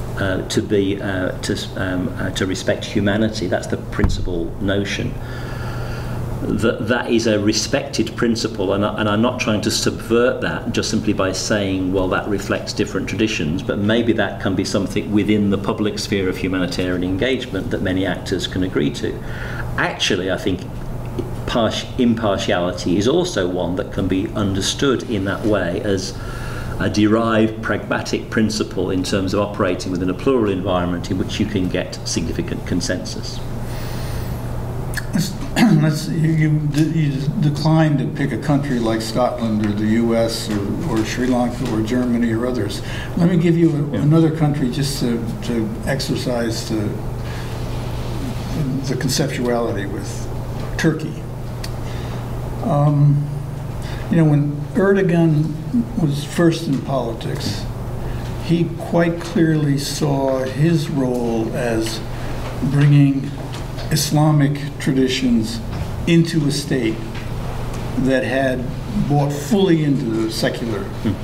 to respect humanity, that's the principal notion. That is a respected principle, and I'm not trying to subvert that just simply by saying, well, that reflects different traditions, but maybe that can be something within the public sphere of humanitarian engagement that many actors can agree to. Actually, I think impartiality is also one that can be understood in that way as a derived pragmatic principle in terms of operating within a plural environment in which you can get significant consensus. You declined to pick a country like Scotland or the US or Sri Lanka or Germany or others. Let me give you another country just to exercise the conceptuality with. Turkey. When Erdogan was first in politics, he quite clearly saw his role as bringing Islamic traditions into a state that had bought fully into the secular,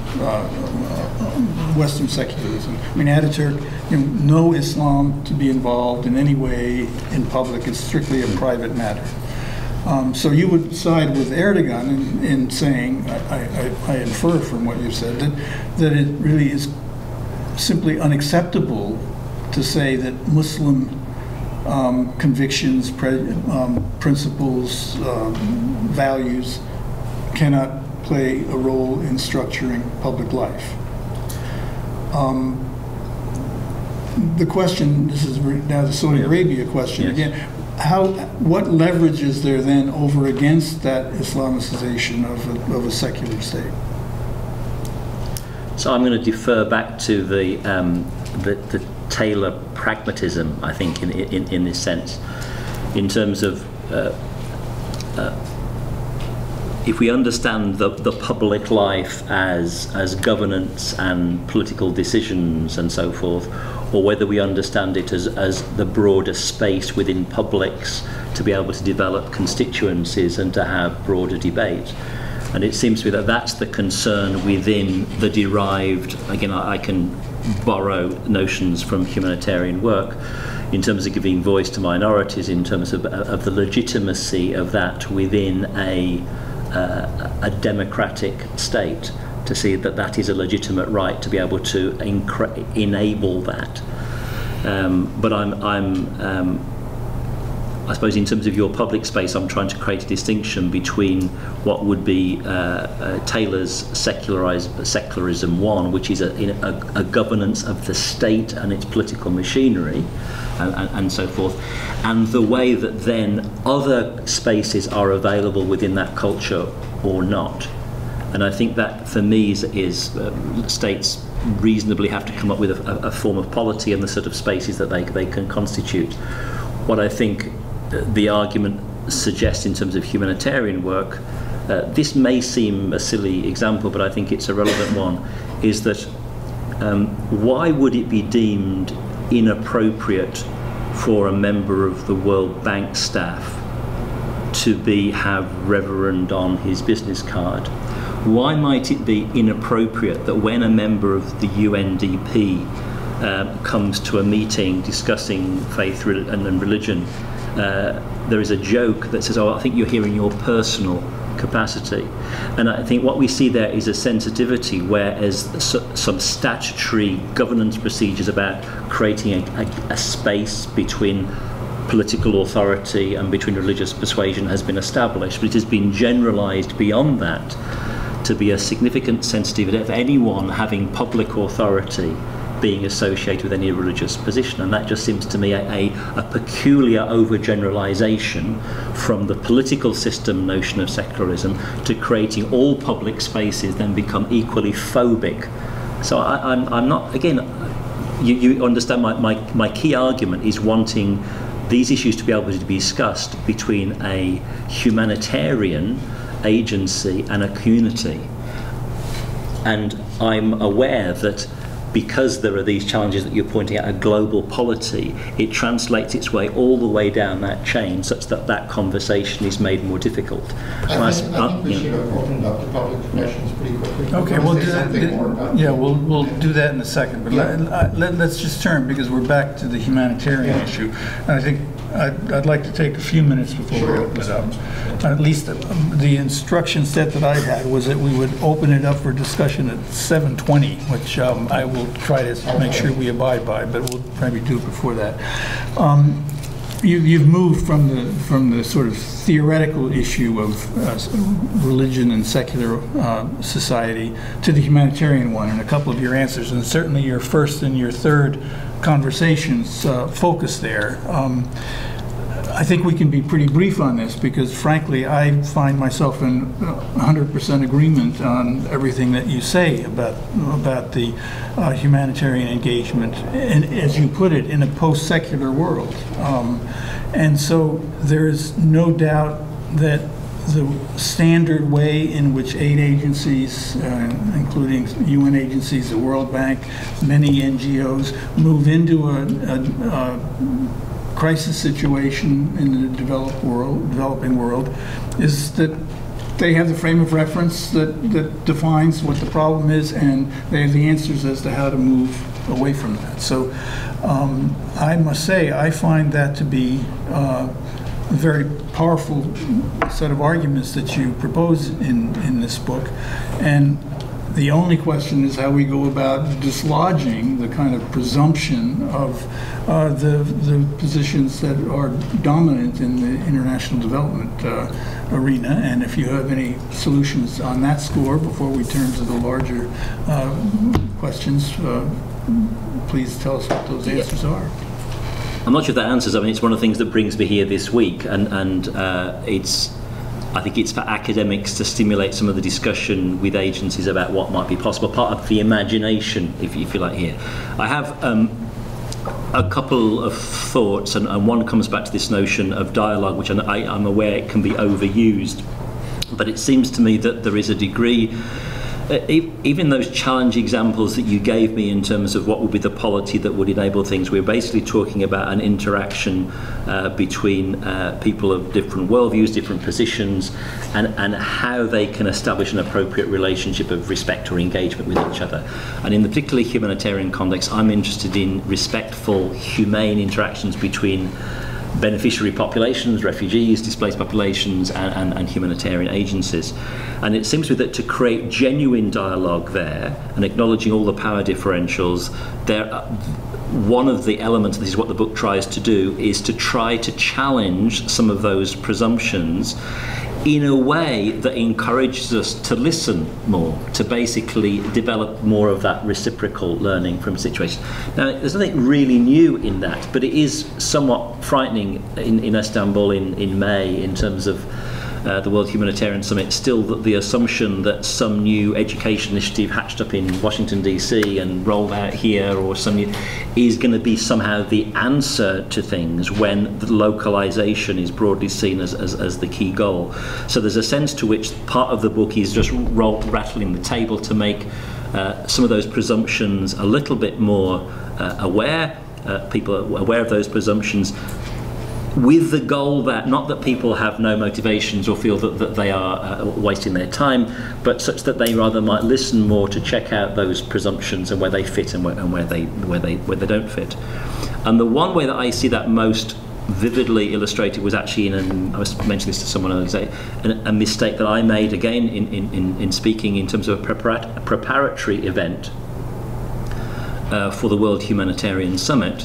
Western secularism. I mean, Ataturk, no Islam to be involved in any way in public. It's strictly a private matter. So you would side with Erdogan in saying, I infer from what you've said, that it really is simply unacceptable to say that Muslim convictions, principles, values cannot play a role in structuring public life. The question, this is now the Saudi Arabia question again, what leverage is there then over against that Islamicization of a secular state? So I'm going to defer back to the Taylor pragmatism, I think, in this sense, in terms of if we understand the public life as governance and political decisions and so forth, or whether we understand it as the broader space within publics to be able to develop constituencies and to have broader debate. And it seems to me that that's the concern within the derived, again, I can borrow notions from humanitarian work, in terms of giving voice to minorities, in terms of the legitimacy of that within a democratic state, to see that that is a legitimate right to be able to enable that. But I suppose in terms of your public space, I'm trying to create a distinction between what would be Taylor's Secularism 1, which is a governance of the state and its political machinery, and so forth, and the way that then other spaces are available within that culture or not. And I think that, for me, is states reasonably have to come up with a form of polity and the sort of spaces that they can constitute. What I think the argument suggests in terms of humanitarian work, this may seem a silly example, but I think it's a relevant one, is that why would it be deemed inappropriate for a member of the World Bank staff to have Reverend on his business card? Why might it be inappropriate that when a member of the UNDP comes to a meeting discussing faith and religion, there is a joke that says, "Oh, I think you're here in your personal capacity." And I think what we see there is a sensitivity, whereas some statutory governance procedures about creating a space between political authority and between religious persuasion has been established, but it has been generalised beyond that to be a significant sensitivity of anyone having public authority being associated with any religious position. And that just seems to me a peculiar overgeneralisation from the political system notion of secularism to creating all public spaces then become equally phobic. So I'm not, again, you understand my key argument is wanting these issues to be able to be discussed between a humanitarian agency and a community. And I'm aware that because there are these challenges that you're pointing out, a global polity, it translates its way all the way down that chain such that that conversation is made more difficult. I think we should have opened up the public questions pretty quickly. Okay, we'll do that. Yeah, we'll do that in a second. But let's just turn, because we're back to the humanitarian issue. And I think I'd like to take a few minutes before we open it up. At least the instruction set that I had was that we would open it up for discussion at 7:20, which I will try to make sure we abide by, but we'll probably do it before that. You've moved from the sort of theoretical issue of religion and secular society to the humanitarian one in a couple of your answers, and certainly your first and your third conversations focus there. I think we can be pretty brief on this because, frankly, I find myself in 100% agreement on everything that you say about the humanitarian engagement, and as you put it, in a post-secular world. And so there is no doubt that the standard way in which aid agencies, including UN agencies, the World Bank, many NGOs, move into a crisis situation in the developing world, is that they have the frame of reference that defines what the problem is, and they have the answers as to how to move away from that. So I must say, I find that to be a very powerful set of arguments that you propose in this book. And the only question is how we go about dislodging the kind of presumption of the positions that are dominant in the international development arena. And if you have any solutions on that score before we turn to the larger questions, please tell us what those answers are. I'm not sure if that answers. I mean, it's one of the things that brings me here this week, and I think it's for academics to stimulate some of the discussion with agencies about what might be possible, part of the imagination, if you like, here. I have a couple of thoughts, and one comes back to this notion of dialogue, which I'm aware it can be overused, but it seems to me that there is a degree even those challenge examples that you gave me in terms of what would be the polity that would enable things, we're basically talking about an interaction between people of different worldviews, different positions, and how they can establish an appropriate relationship of respect or engagement with each other. And in the particularly humanitarian context, I'm interested in respectful, humane interactions between beneficiary populations, refugees, displaced populations, and humanitarian agencies. And it seems to me that to create genuine dialogue there, and acknowledging all the power differentials, one of the elements, this is what the book tries to do, is to try to challenge some of those presumptions in a way that encourages us to listen more, to basically develop more of that reciprocal learning from situations. Now, there's nothing really new in that, but it is somewhat frightening in Istanbul in May in terms of the World Humanitarian Summit, still the assumption that some new education initiative hatched up in Washington DC and rolled out here or some new is going to be somehow the answer to things, when the localization is broadly seen as the key goal. So there's a sense to which part of the book is just rattling the table to make some of those presumptions a little bit more aware, people are aware of those presumptions, with the goal that, not that people have no motivations or feel that they are wasting their time, but such that they rather might listen more to check out those presumptions and where they fit and where they don't fit. And the one way that I see that most vividly illustrated was actually I was mentioning this to someone earlier today, a mistake that I made again in speaking in terms of a preparatory event for the World Humanitarian Summit.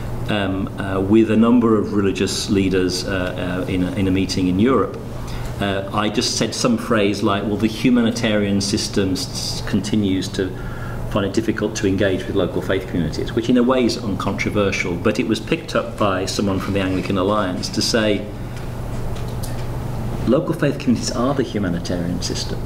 With a number of religious leaders in a meeting in Europe, I just said some phrase like, well, the humanitarian system continues to find it difficult to engage with local faith communities, which in a way is uncontroversial, but it was picked up by someone from the Anglican Alliance to say, local faith communities are the humanitarian system.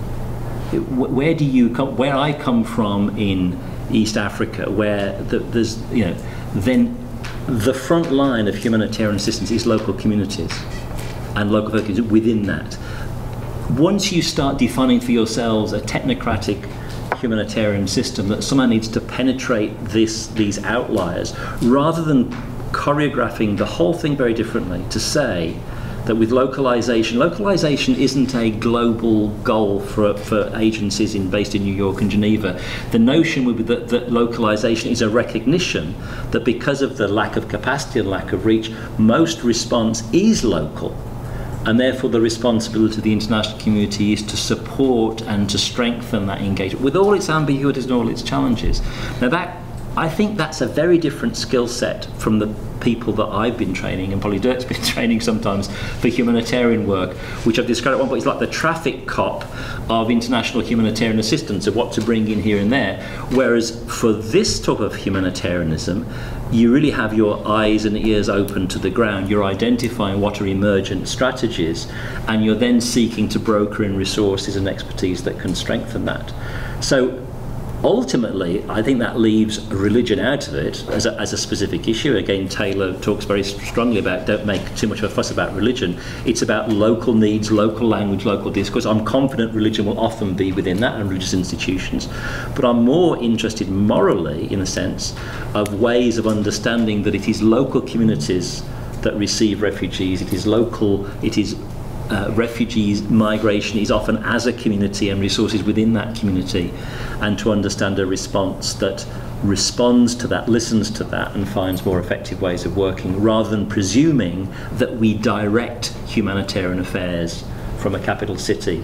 Where I come from in East Africa, where there's, then the front line of humanitarian assistance is local communities and local communities within that. Once you start defining for yourselves a technocratic humanitarian system that somehow needs to penetrate these outliers, rather than choreographing the whole thing very differently, to say that with localization isn't a global goal for agencies based in New York and Geneva. The notion would be that localization is a recognition that because of the lack of capacity and lack of reach, most response is local. And therefore the responsibility of the international community is to support and to strengthen that engagement with all its ambiguities and all its challenges. Now I think that's a very different skill set from the people that I've been training, and probably Dirk's been training sometimes, for humanitarian work, which I've described at one point is like the traffic cop of international humanitarian assistance, of what to bring in here and there. Whereas for this type of humanitarianism, you really have your eyes and ears open to the ground. You're identifying what are emergent strategies, and you're then seeking to broker in resources and expertise that can strengthen that. So ultimately, I think that leaves religion out of it as a specific issue. Again, Taylor talks very strongly about don't make too much of a fuss about religion. It's about local needs, local language, local discourse. I'm confident religion will often be within that and religious institutions. But I'm more interested morally, in a sense, of ways of understanding that it is local communities that receive refugees. It is local, it is refugees, migration is often as a community and resources within that community, and to understand a response that responds to that, listens to that, and finds more effective ways of working, rather than presuming that we direct humanitarian affairs from a capital city.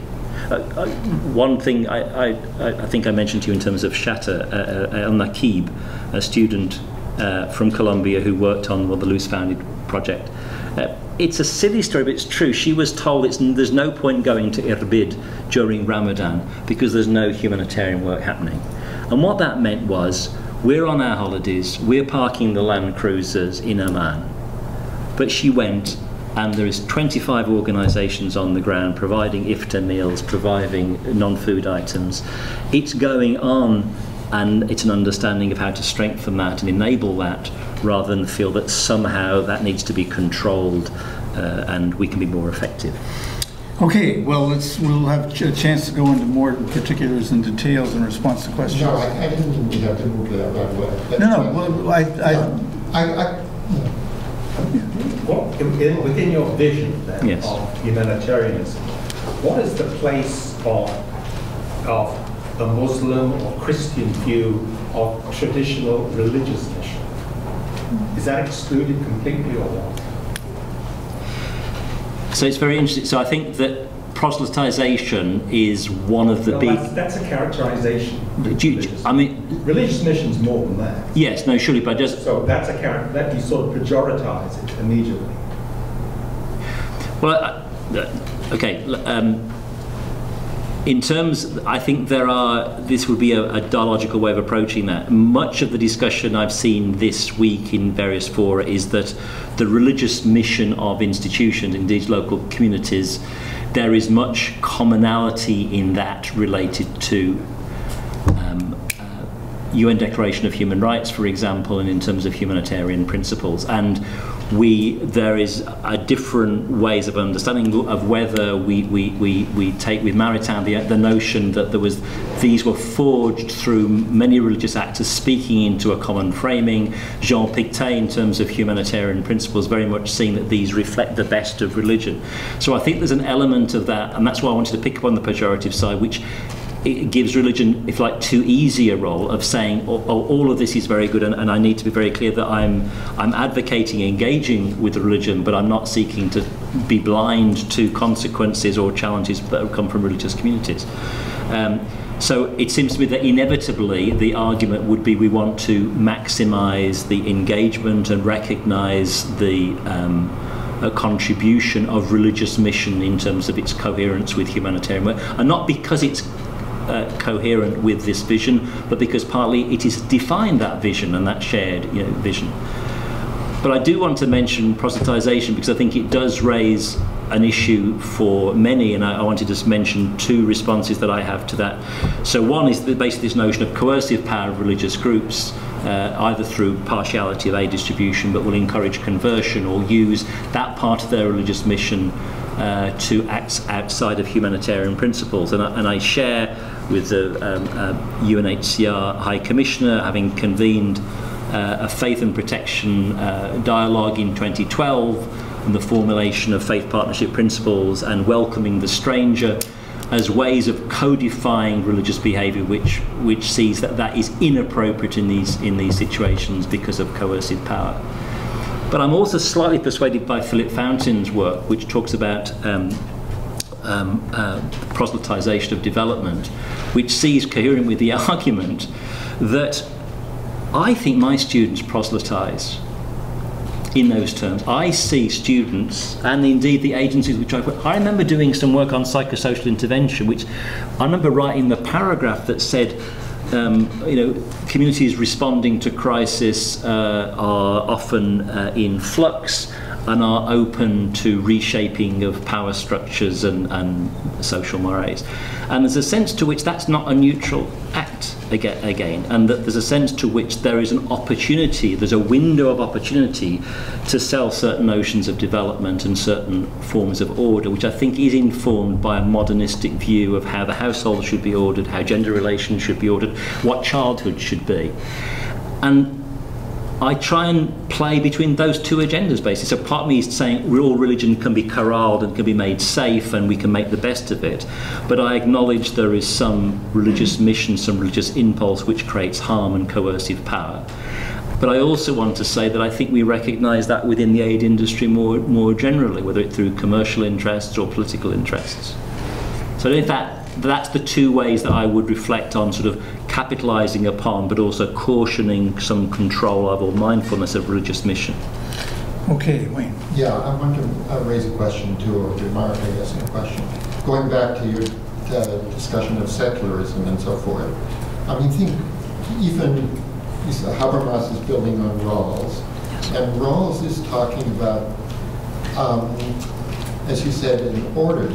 One thing I think I mentioned to you in terms of Shatter, El-Nakib, a student from Colombia who worked on the Loose Founded project. It's a silly story, but it's true. She was told there's no point going to Irbid during Ramadan because there's no humanitarian work happening. And what that meant was, we're on our holidays, we're parking the Land Cruisers in Oman. But she went, and there is 25 organisations on the ground providing iftar meals, providing non-food items. It's going on, and it's an understanding of how to strengthen that and enable that, rather than feel that somehow that needs to be controlled and we can be more effective. Okay, well, we'll have a chance to go into more particulars and details in response to questions. No, I didn't mean we have to move that right away. No, well, Well, within your vision then, Yes. of humanitarianism, what is the place of a Muslim or Christian view of traditional religious mission? Is that excluded completely or what? So it's very interesting. So I think that proselytization is one of the No, big... that's a characterization. I mean... Religious mission's more than that. Yes, no, surely, but just... So that's a that you sort of pejoritize it immediately. Well, okay. In terms, I think this would be a dialogical way of approaching that. Much of the discussion I've seen this week in various fora is that the religious mission of institutions, indeed local communities, there is much commonality in that related to UN Declaration of Human Rights, for example, and in terms of humanitarian principles. And there is a different ways of understanding of whether we take with Maritain the notion that these were forged through many religious actors speaking into a common framing. Jean Pictet, in terms of humanitarian principles, very much seeing that these reflect the best of religion. So I think there's an element of that, and that's why I wanted to pick up on the pejorative side, which it gives religion, if like, too easy a role of saying, all of this is very good, and I need to be very clear that I'm advocating engaging with religion, but I'm not seeking to be blind to consequences or challenges that have come from religious communities. So it seems to me that inevitably the argument would be we want to maximise the engagement and recognise the a contribution of religious mission in terms of its coherence with humanitarian work, and not because it's coherent with this vision, but because partly it has defined that vision and that shared vision. But I do want to mention proselytization because I think it does raise an issue for many, and I want to just mention two responses that I have to that. So one is basically this notion of coercive power of religious groups, either through partiality of aid distribution, but will encourage conversion or use that part of their religious mission to act outside of humanitarian principles. And I share with the UNHCR High Commissioner, having convened a faith and protection dialogue in 2012, and the formulation of faith partnership principles and welcoming the stranger as ways of codifying religious behaviour, which sees that is inappropriate in these situations because of coercive power. But I'm also slightly persuaded by Philip Fountain's work, which talks about proselytization of development, which sees coherent with the argument that I think my students proselytize in those terms. I see students, and indeed the agencies which I remember doing some work on psychosocial intervention, which I remember writing the paragraph that said, communities responding to crisis are often in flux and are open to reshaping of power structures and social mores. And there's a sense to which that's not a neutral act again, and that there's a sense to which there is an opportunity, there's a window of opportunity to sell certain notions of development and certain forms of order, which I think is informed by a modernistic view of how the household should be ordered, how gender relations should be ordered, what childhood should be. And I try and play between those two agendas, basically. So part of me is saying all religion can be corralled and can be made safe and we can make the best of it. But I acknowledge there is some religious mission, some religious impulse which creates harm and coercive power. But I also want to say that I think we recognise that within the aid industry more generally, whether it's through commercial interests or political interests. So in fact, that's the two ways that I would reflect on sort of capitalising upon, but also cautioning some control of or mindfulness of religious mission. Okay, Wayne. Yeah, I want to raise a question too, or did Margaret ask a question? Going back to your discussion of secularism and so forth, I mean, think even Habermas is building on Rawls, and Rawls is talking about, as you said, an order,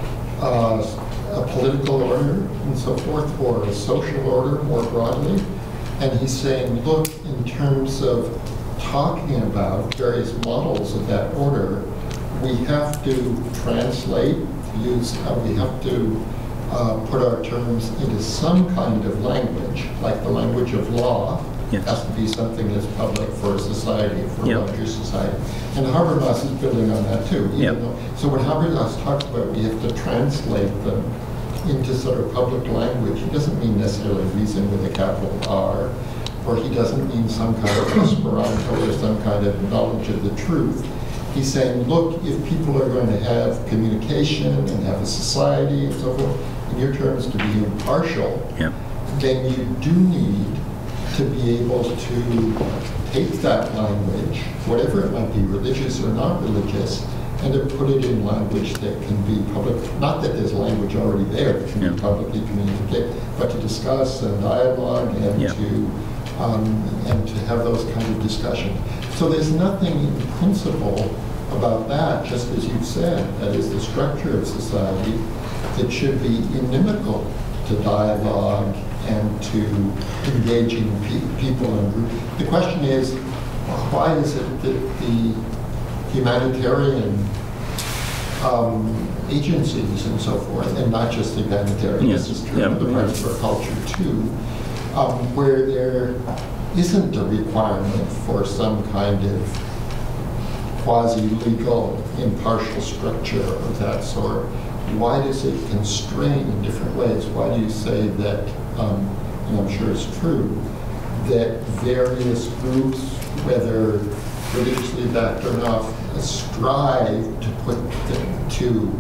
a political order and so forth, or a social order more broadly. And he's saying, look, in terms of talking about various models of that order, we have to translate, we have to put our terms into some kind of language, like the language of law. Yes. Has to be something that's public for a society, for a larger society. And Habermas is building on that too. So when Habermas talks about we have to translate them into sort of public language, he doesn't mean necessarily reason with a capital R, or he doesn't mean some kind of Esperanto or some kind of knowledge of the truth. He's saying, look, if people are going to have communication and have a society and so forth, in your terms to be impartial, then you do need to be able to take that language, whatever it might be, religious or not religious, and to put it in language that can be public. Not that there's language already there that can be publicly communicated, but to discuss and dialogue and to have those kind of discussions. So there's nothing in principle about that, just as you've said, that is the structure of society that should be inimical to dialogue and to engaging people in groups. The question is, why is it that the humanitarian agencies and so forth, and not just the humanitarian, this is true in other parts of our culture too, where there isn't a requirement for some kind of quasi-legal, impartial structure of that sort, why does it constrain in different ways? Why do you say that, and I'm sure it's true, that various groups, whether religiously backed or not, strive to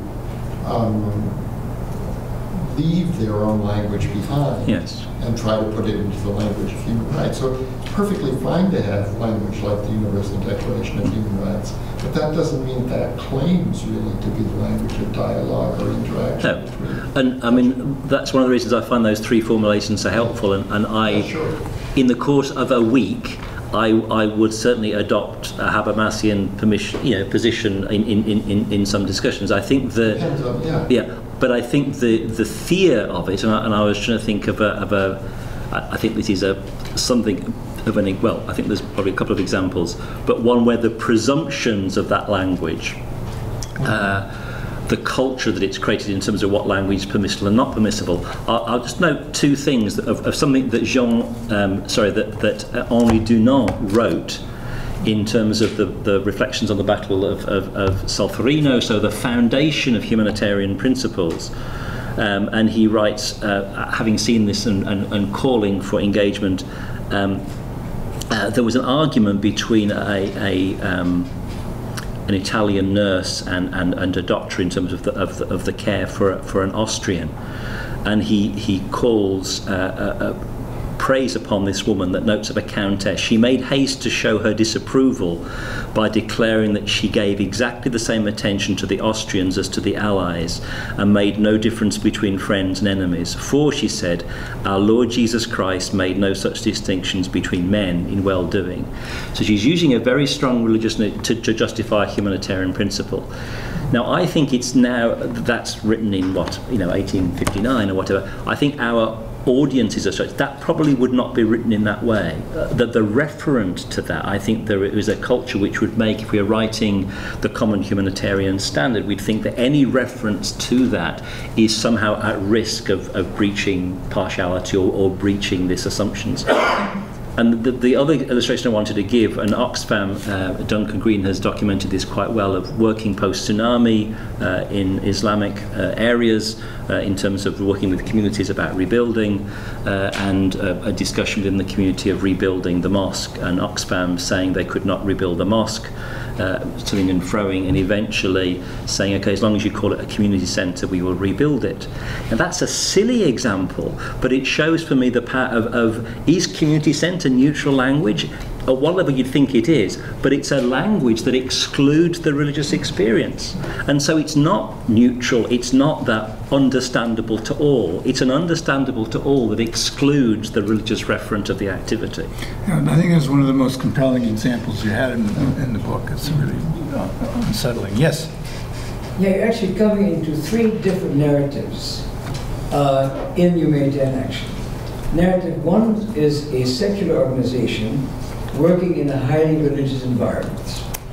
leave their own language behind and try to put it into the language of human rights. So it's perfectly fine to have language like the Universal Declaration of Human Rights, but that doesn't mean that claims really to be the language of dialogue or interaction. No. And I mean, that's one of the reasons I find those three formulations so helpful, and I, in the course of a week, I would certainly adopt a Habermasian position in some discussions. I think but I think the fear of it, and I was trying to think of I think this is something of I think there's probably a couple of examples, but one where the presumptions of that language, the culture that it's created in terms of what language is permissible and not permissible. I'll just note two things of something that that Henri Dunant wrote in terms of the reflections on the Battle of Solferino, so the foundation of humanitarian principles. And he writes, having seen this and calling for engagement, there was an argument between an Italian nurse and a doctor in terms of the care for an Austrian, and he calls praise upon this woman that notes of a countess. She made haste to show her disapproval by declaring that she gave exactly the same attention to the Austrians as to the Allies, and made no difference between friends and enemies. For, she said, our Lord Jesus Christ made no such distinctions between men in well-doing. So she's using a very strong religious to justify a humanitarian principle. Now, I think it's now, that's written in 1859 or whatever. I think our audiences are such that probably would not be written in that way. That the referent to that, I think there is a culture which would make, if we are writing the common humanitarian standard, we'd think that any reference to that is somehow at risk of breaching partiality or breaching these assumptions. And the other illustration I wanted to give, and Oxfam, Duncan Green has documented this quite well, of working post-tsunami in Islamic areas in terms of working with communities about rebuilding, and a discussion within the community of rebuilding the mosque, and Oxfam saying they could not rebuild the mosque, toing and froing, and eventually saying, okay, as long as you call it a community centre, we will rebuild it. And that's a silly example, but it shows for me the power of is community centre neutral language? At one level you'd think it is, but it's a language that excludes the religious experience. And so it's not neutral, it's not that understandable to all, it's an understandable to all that excludes the religious referent of the activity. And I think that's one of the most compelling examples you had in the book. It's really unsettling. Yes? Yeah, you're actually coming into three different narratives in humanitarian action. Narrative one is a secular organization working in a highly religious environment.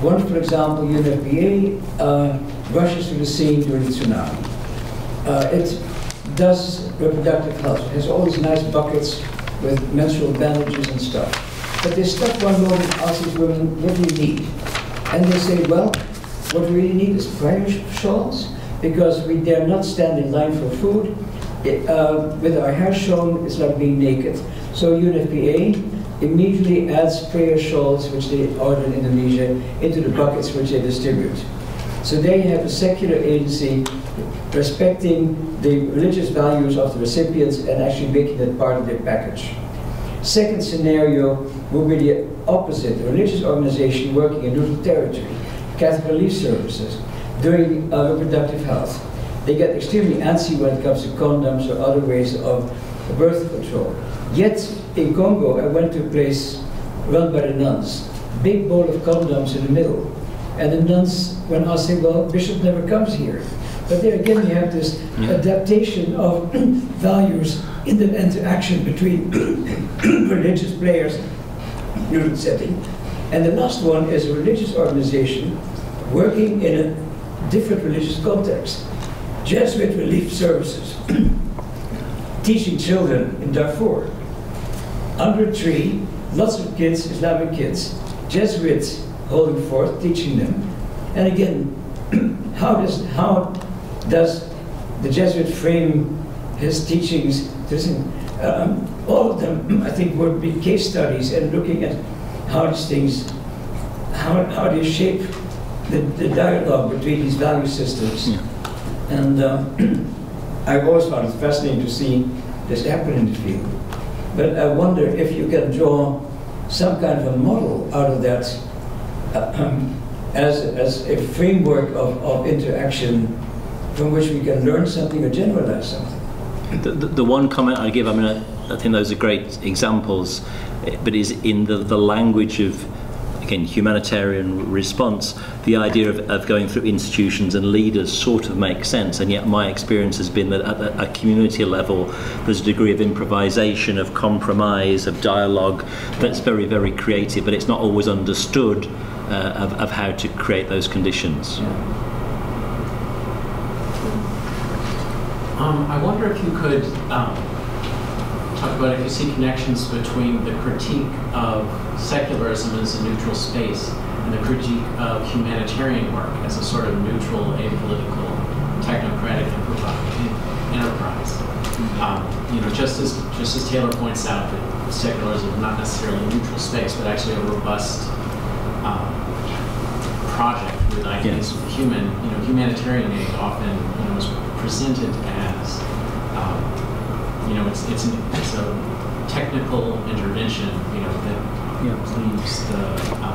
Wonderful example, UNFPA rushes to the scene during the tsunami. It does reproductive health. It has all these nice buckets with menstrual bandages and stuff. But they stop one moment and ask these women, what do you need? And they say, well, what we really need is prayer shawls, because we dare not stand in line for food. With our hair shown, it's like being naked. So UNFPA immediately adds prayer shawls, which they order in Indonesia, into the buckets which they distribute. So they have a secular agency respecting the religious values of the recipients and actually making that part of their package. Second scenario would be the opposite, a religious organization working in neutral territory, Catholic Relief Services, doing reproductive health. They get extremely antsy when it comes to condoms or other ways of birth control. Yet, in Congo, I went to a place run by the nuns, big bowl of condoms in the middle. And the nuns, when I say, well, Bishop never comes here. But there again, you have this adaptation of values in the interaction between religious players in a setting. And the last one is a religious organization working in a different religious context. Jesuit Relief Services, teaching children in Darfur. Under a tree, lots of kids, Islamic kids, Jesuits holding forth, teaching them. And again, how does the Jesuit frame his teachings? All of them, I think, would be case studies and looking at how these things, how they shape the dialogue between these value systems. Yeah. And I've always found it fascinating to see this happen in the field. But I wonder if you can draw some kind of a model out of that as a framework of interaction from which we can learn something or generalize something. The one comment I give, I mean, I think those are great examples, but is in the language of, again, humanitarian response, the idea of going through institutions and leaders sort of makes sense, and yet my experience has been that at a community level there's a degree of improvisation, of compromise, of dialogue that's very, very creative, but it's not always understood of how to create those conditions. I wonder if you could talk about if you see connections between the critique of secularism as a neutral space and the critique of humanitarian work as a sort of neutral, apolitical, technocratic enterprise. You know, just as Taylor points out, that secularism is not necessarily a neutral space, but actually a robust project with ideas of humanitarian aid often is presented as it's a technical intervention that leaves the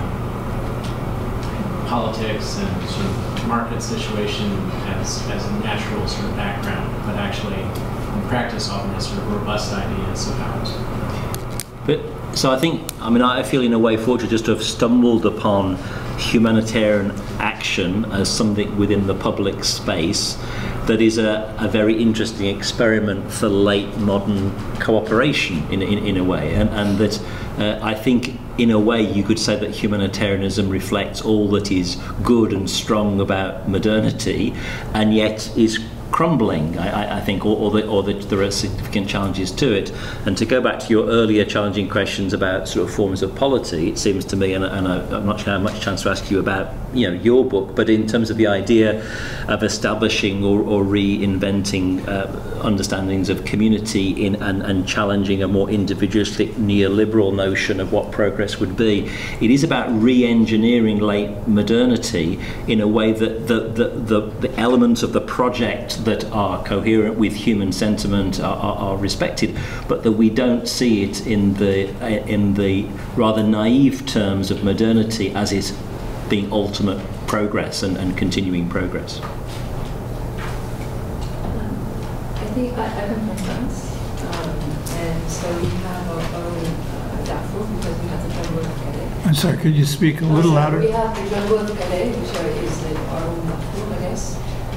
politics and sort of market situation as a natural sort of background, but actually in practice often has sort of robust ideas about. But so I think, I mean, I feel in a way fortunate just to have stumbled upon humanitarian action as something within the public space that is a very interesting experiment for late modern cooperation in a way, and that I think in a way you could say that humanitarianism reflects all that is good and strong about modernity, and yet is crumbling, I think, or that there are significant challenges to it. And to go back to your earlier challenging questions about sort of forms of polity, it seems to me, and I'm not sure how much chance to ask you about your book, but in terms of the idea of establishing or reinventing understandings of community and challenging a more individualistic neoliberal notion of what progress would be, it is about re-engineering late modernity in a way that the elements of the project that are coherent with human sentiment are respected, but that we don't see it in the rather naive terms of modernity as it being ultimate progress and continuing progress. I think I come from France, and so we have our own Darfur because we have the jungle of Calais. I'm sorry, could you speak a little louder? We have the jungle of Calais, which is our own Darfur, I guess.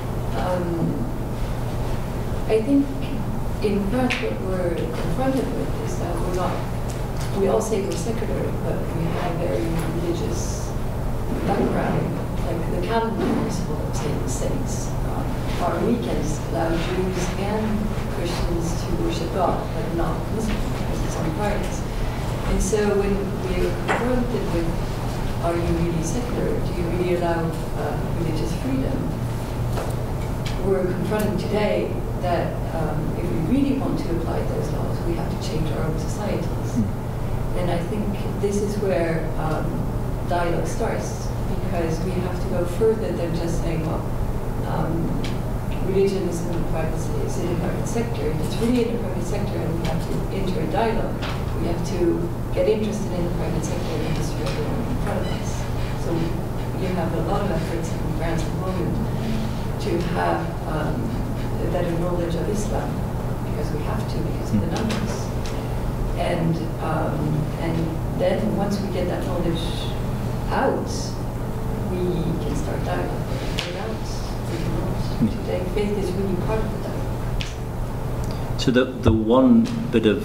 I think in France what we're confronted with is that we all say we're secular, but we have very religious background, like the calendar principle of saints, our weekends allow Jews and Christians to worship God, but not Muslims, because it's on Fridays. And so when we are confronted with, are you really secular? Do you really allow religious freedom? We're confronted today that if we really want to apply those laws, we have to change our own societies. And I think this is where dialogue starts, because we have to go further than just saying, well, religion is in the private sector. It's really in the private sector, and we have to enter a dialogue. We have to get interested in the private sector and the history of the world in front of us. So you have a lot of efforts in France at the moment to have a better knowledge of Islam, because we have to, because of the numbers. And then once we get that knowledge out, we can start dialogue. Without, we cannot. Today, faith is really part of the dialogue. So the one bit of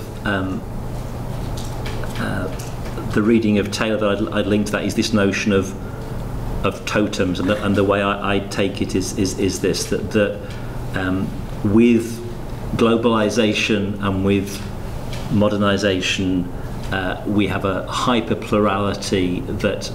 the reading of Taylor that I'd link to that is this notion of totems, and the way I take it is this, that with globalization and with modernization, we have a hyper plurality that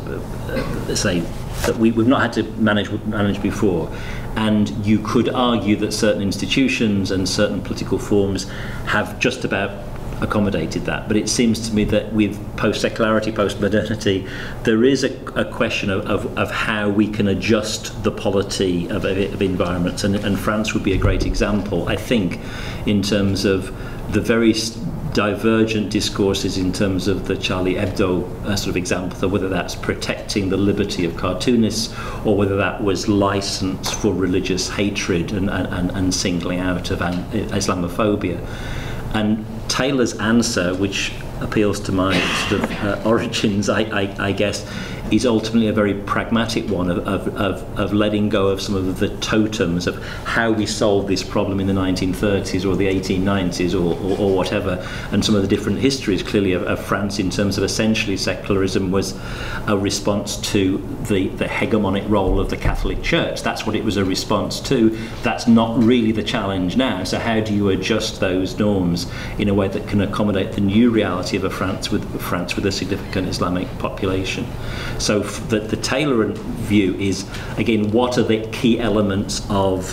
that we've not had to manage before. And you could argue that certain institutions and certain political forms have just about accommodated that. But it seems to me that with post-secularity, post-modernity, there is a question of how we can adjust the polity of environments. And France would be a great example, I think, in terms of the very divergent discourses in terms of the Charlie Hebdo sort of example, so whether that's protecting the liberty of cartoonists or whether that was license for religious hatred and singling out of Islamophobia. And Taylor's answer, which appeals to my sort of origins, I guess, is ultimately a very pragmatic one of letting go of some of the totems of how we solved this problem in the 1930s or the 1890s or whatever, and some of the different histories clearly of France in terms of essentially secularism was a response to the hegemonic role of the Catholic Church. That's what it was a response to. That's not really the challenge now. So how do you adjust those norms in a way that can accommodate the new reality of a France with a significant Islamic population? So the Taylor view is, again, what are the key elements of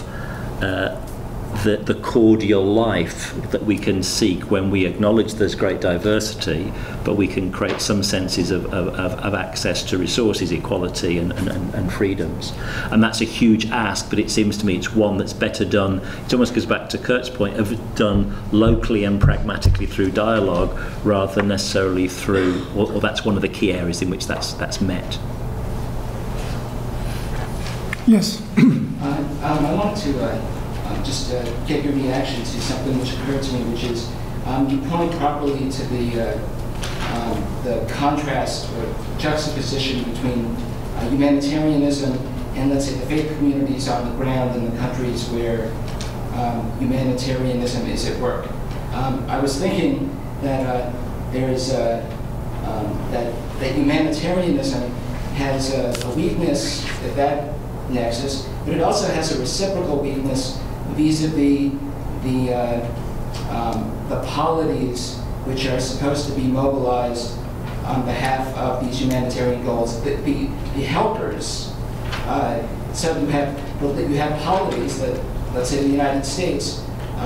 the cordial life that we can seek when we acknowledge there's great diversity, but we can create some senses of access to resources, equality and freedoms. And that's a huge ask, but it seems to me it's one that's better done. It almost goes back to Kurt's point of done locally and pragmatically through dialogue rather than necessarily through, or that's one of the key areas in which that's met. Yes. I want to just get your reaction to something which occurred to me, which is you point properly to the contrast or juxtaposition between humanitarianism and, let's say, the faith communities on the ground in the countries where humanitarianism is at work. I was thinking that there's that humanitarianism has a weakness at that nexus, but it also has a reciprocal weakness vis-a-vis the polities which are supposed to be mobilized on behalf of these humanitarian goals, the helpers. So you have polities that, let's say, the United States,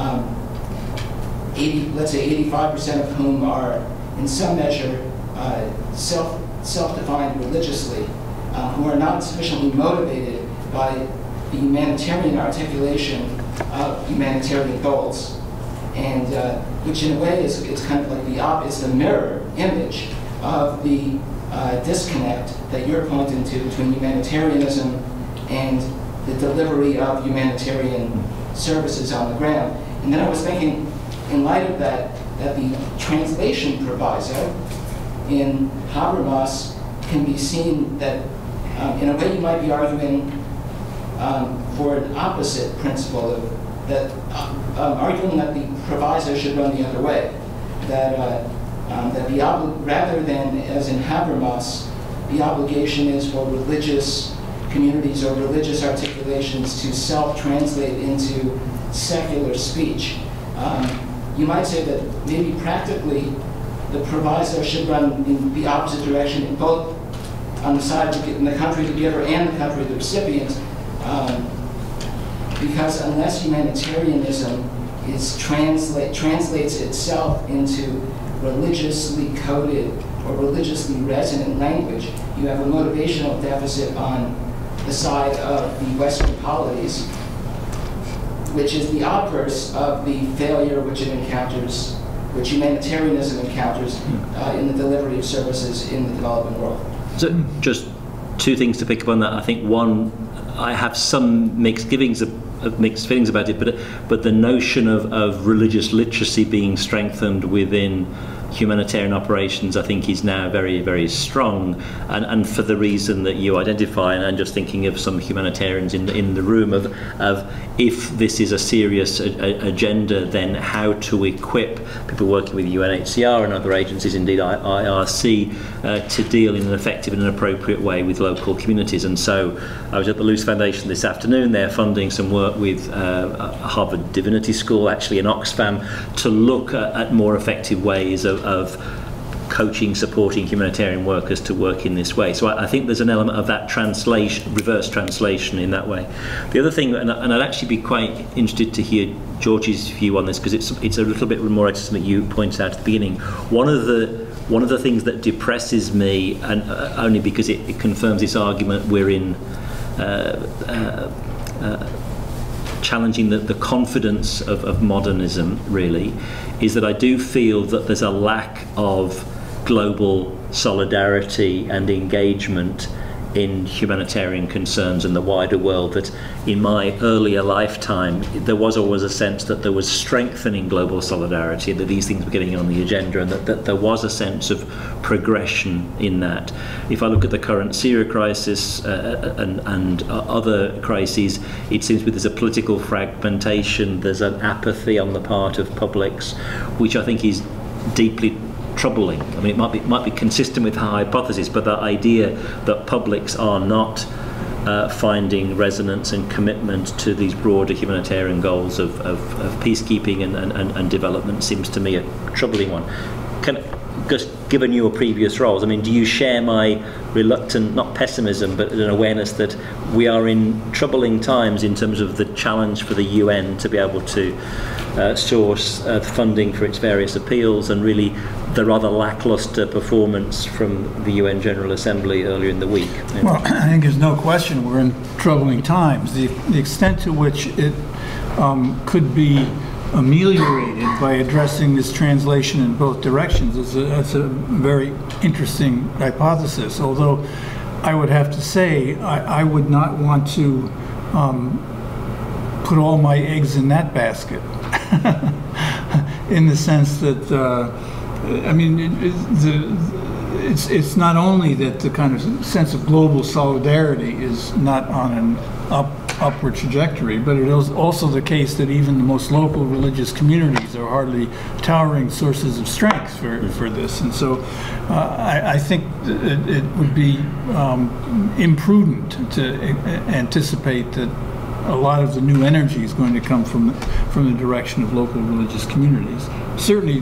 let's say 85% of whom are in some measure self-defined religiously, who are not sufficiently motivated by the humanitarian articulation of humanitarian goals, and which in a way is kind of like it's the mirror image of the disconnect that you're pointing to between humanitarianism and the delivery of humanitarian services on the ground. And then I was thinking, in light of that the translation proviso in Habermas can be seen that in a way you might be arguing for an opposite principle of that, arguing that the proviso should run the other way, that rather than, as in Habermas, the obligation is for religious communities or religious articulations to self-translate into secular speech. You might say that maybe practically the proviso should run in the opposite direction, in both on the side of in the country of the giver and the country of the recipient, because unless humanitarianism translates itself into religiously coded or religiously resonant language, you have a motivational deficit on the side of the Western polities, which is the obverse of the failure which humanitarianism encounters in the delivery of services in the developing world. So just two things to pick up on that. I think one, I have some mixed feelings about it, but the notion of religious literacy being strengthened within humanitarian operations, I think, is now very, very strong, and for the reason that you identify. And I'm just thinking of some humanitarians in the room of if this is a serious agenda, then how to equip people working with UNHCR and other agencies, indeed IRC, to deal in an effective and an appropriate way with local communities. And so I was at the Luce Foundation this afternoon. They're funding some work with Harvard Divinity School, actually in Oxfam, to look at more effective ways of coaching, supporting humanitarian workers to work in this way. So I think there's an element of that translation, reverse translation in that way. The other thing, and I'd actually be quite interested to hear George's view on this, because it's a little bit more interesting that you pointed out at the beginning. One of the things that depresses me, and only because it confirms this argument we're in, challenging the confidence of modernism, really, is that I do feel that there's a lack of global solidarity and engagement in humanitarian concerns in the wider world. That in my earlier lifetime there was always a sense that there was strengthening global solidarity, that these things were getting on the agenda, and that there was a sense of progression in that. If I look at the current Syria crisis and other crises, it seems there's a political fragmentation, there's an apathy on the part of publics, which I think is deeply troubling. I mean, it might be consistent with our hypothesis, but the idea that publics are not finding resonance and commitment to these broader humanitarian goals of peacekeeping and development seems to me a troubling one. Just given your previous roles, I mean, do you share my reluctant, not pessimism, but an awareness that we are in troubling times in terms of the challenge for the UN to be able to source funding for its various appeals, and really the rather lackluster performance from the UN General Assembly earlier in the week? Well, I think there's no question we're in troubling times. The extent to which it could be ameliorated by addressing this translation in both directions that's a very interesting hypothesis, although I would have to say I would not want to put all my eggs in that basket in the sense that I mean, it's not only that the kind of sense of global solidarity is not on an upward trajectory, but it is also the case that even the most local religious communities are hardly towering sources of strength for this. And so I think it would be imprudent to anticipate that a lot of the new energy is going to come from the direction of local religious communities. Certainly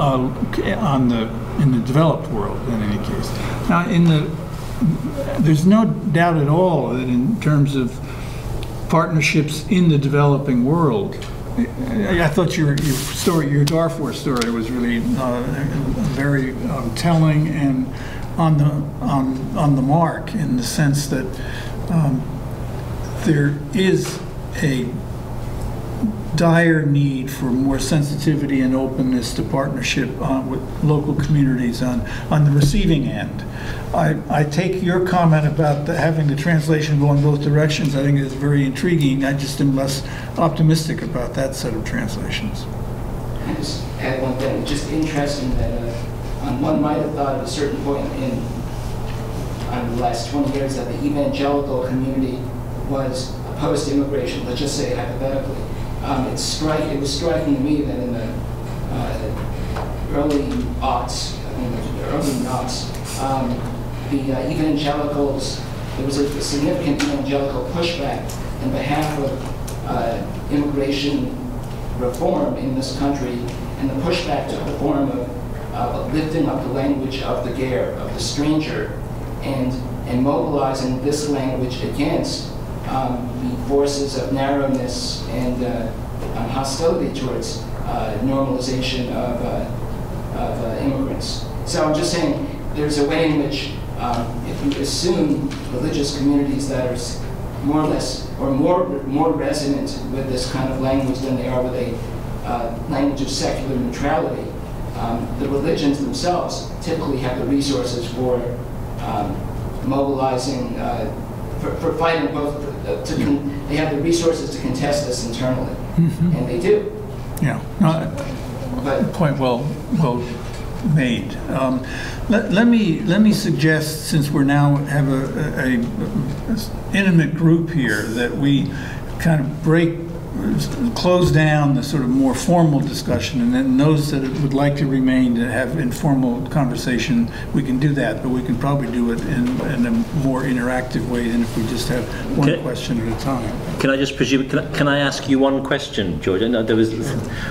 in the developed world, in any case. Now, there's no doubt at all that in terms of partnerships in the developing world, I thought your Darfur story was really very telling and on the mark, in the sense that there is a dire need for more sensitivity and openness to partnership with local communities on the receiving end. I take your comment about having the translation go in both directions. I think it's very intriguing. I just am less optimistic about that set of translations. I just add one thing. Just interesting that one might have thought at a certain point in the last 20 years that the evangelical community was opposed to immigration, let's just say hypothetically. It was striking to me that in the early aughts, the evangelicals, there was a significant evangelical pushback in behalf of immigration reform in this country, and the pushback took the form of lifting up the language of the ger, of the stranger, and mobilizing this language against the forces of narrowness and hostility towards normalization of immigrants. So I'm just saying there's a way in which if you assume religious communities that are more or less, or more resonant with this kind of language than they are with a language of secular neutrality, the religions themselves typically have the resources for mobilizing, for fighting both, they have the resources to contest this internally, and they do. Yeah, no, point well made. Let me suggest, since we're now have a intimate group here, that we kind of close down the sort of more formal discussion, and then those that would like to remain to have informal conversation, we can do that, but we can probably do it in a more interactive way than if we just have one question at a time. Can I just presume, can I ask you one question, George? No, there was,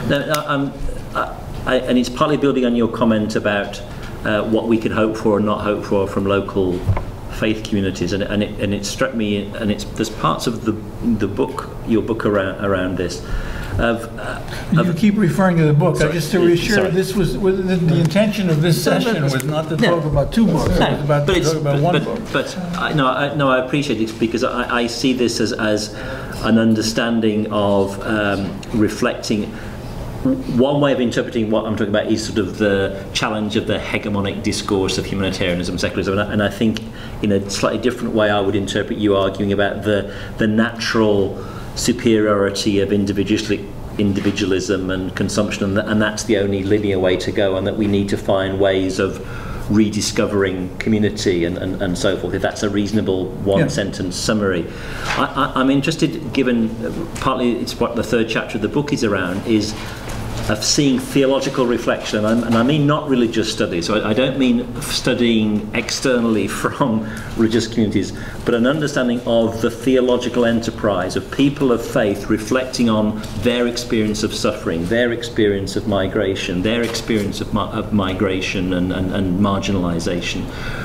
and it's partly building on your comment about what we can hope for and not hope for from local faith communities, and it struck me, and there's parts of the book, your book around this. You keep referring to the book. Sorry, just to reassure, this was the intention of this session was not to talk about two books. It was about to talk about one book. But I appreciate it, because I see this as an understanding of reflecting. One way of interpreting what I'm talking about is sort of the challenge of the hegemonic discourse of humanitarianism, secularism, and I think in a slightly different way I would interpret you arguing about the natural superiority of individualism and consumption, and that's the only linear way to go, and that we need to find ways of rediscovering community and so forth, if that's a reasonable one-sentence summary. I'm interested, given partly it's what the third chapter of the book is around, is of seeing theological reflection, and I mean not religious study, so I don't mean studying externally from religious communities, but an understanding of the theological enterprise of people of faith reflecting on their experience of suffering, their experience of migration, their experience of migration and marginalization.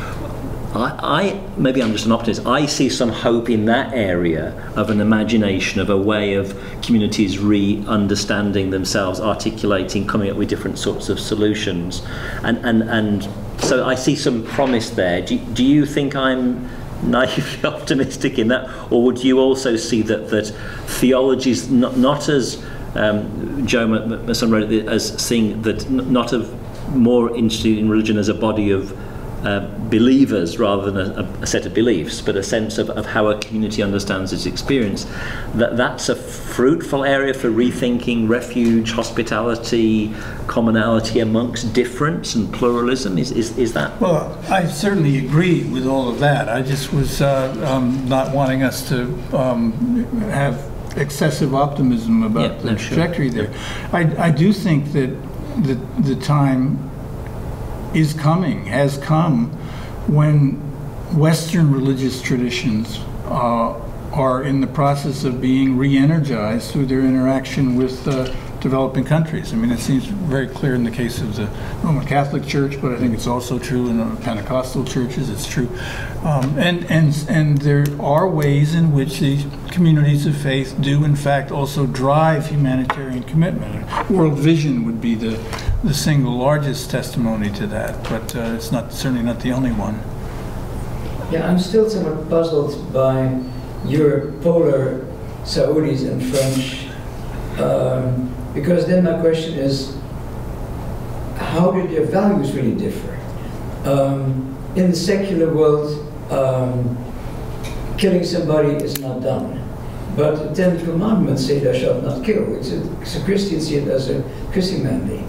Maybe I'm just an optimist. I see some hope in that area of an imagination of a way of communities re-understanding themselves, articulating, coming up with different sorts of solutions, and so I see some promise there. Do you think I'm naively optimistic in that, or would you also see that theology is not as Joe Masson wrote it, as seeing that not of more interested in religion as a body of believers rather than a set of beliefs, but a sense of how a community understands its experience, that's a fruitful area for rethinking refuge, hospitality, commonality amongst difference and pluralism? Is that? Well, I certainly agree with all of that. I just was not wanting us to have excessive optimism about the trajectory there. I do think that the time is coming, has come, when Western religious traditions are in the process of being re-energized through their interaction with developing countries. I mean, it seems very clear in the case of the Roman Catholic Church, but I think it's also true in Pentecostal churches. It's true, and there are ways in which these communities of faith do, in fact, also drive humanitarian commitment. World Vision would be the single largest testimony to that, but it's certainly not the only one. Yeah, I'm still somewhat puzzled by your polar Saudis and French, because then my question is, how do their values really differ? In the secular world, killing somebody is not done. But the Ten Commandments say thou shalt not kill. So Christians see it as a Christian mandate.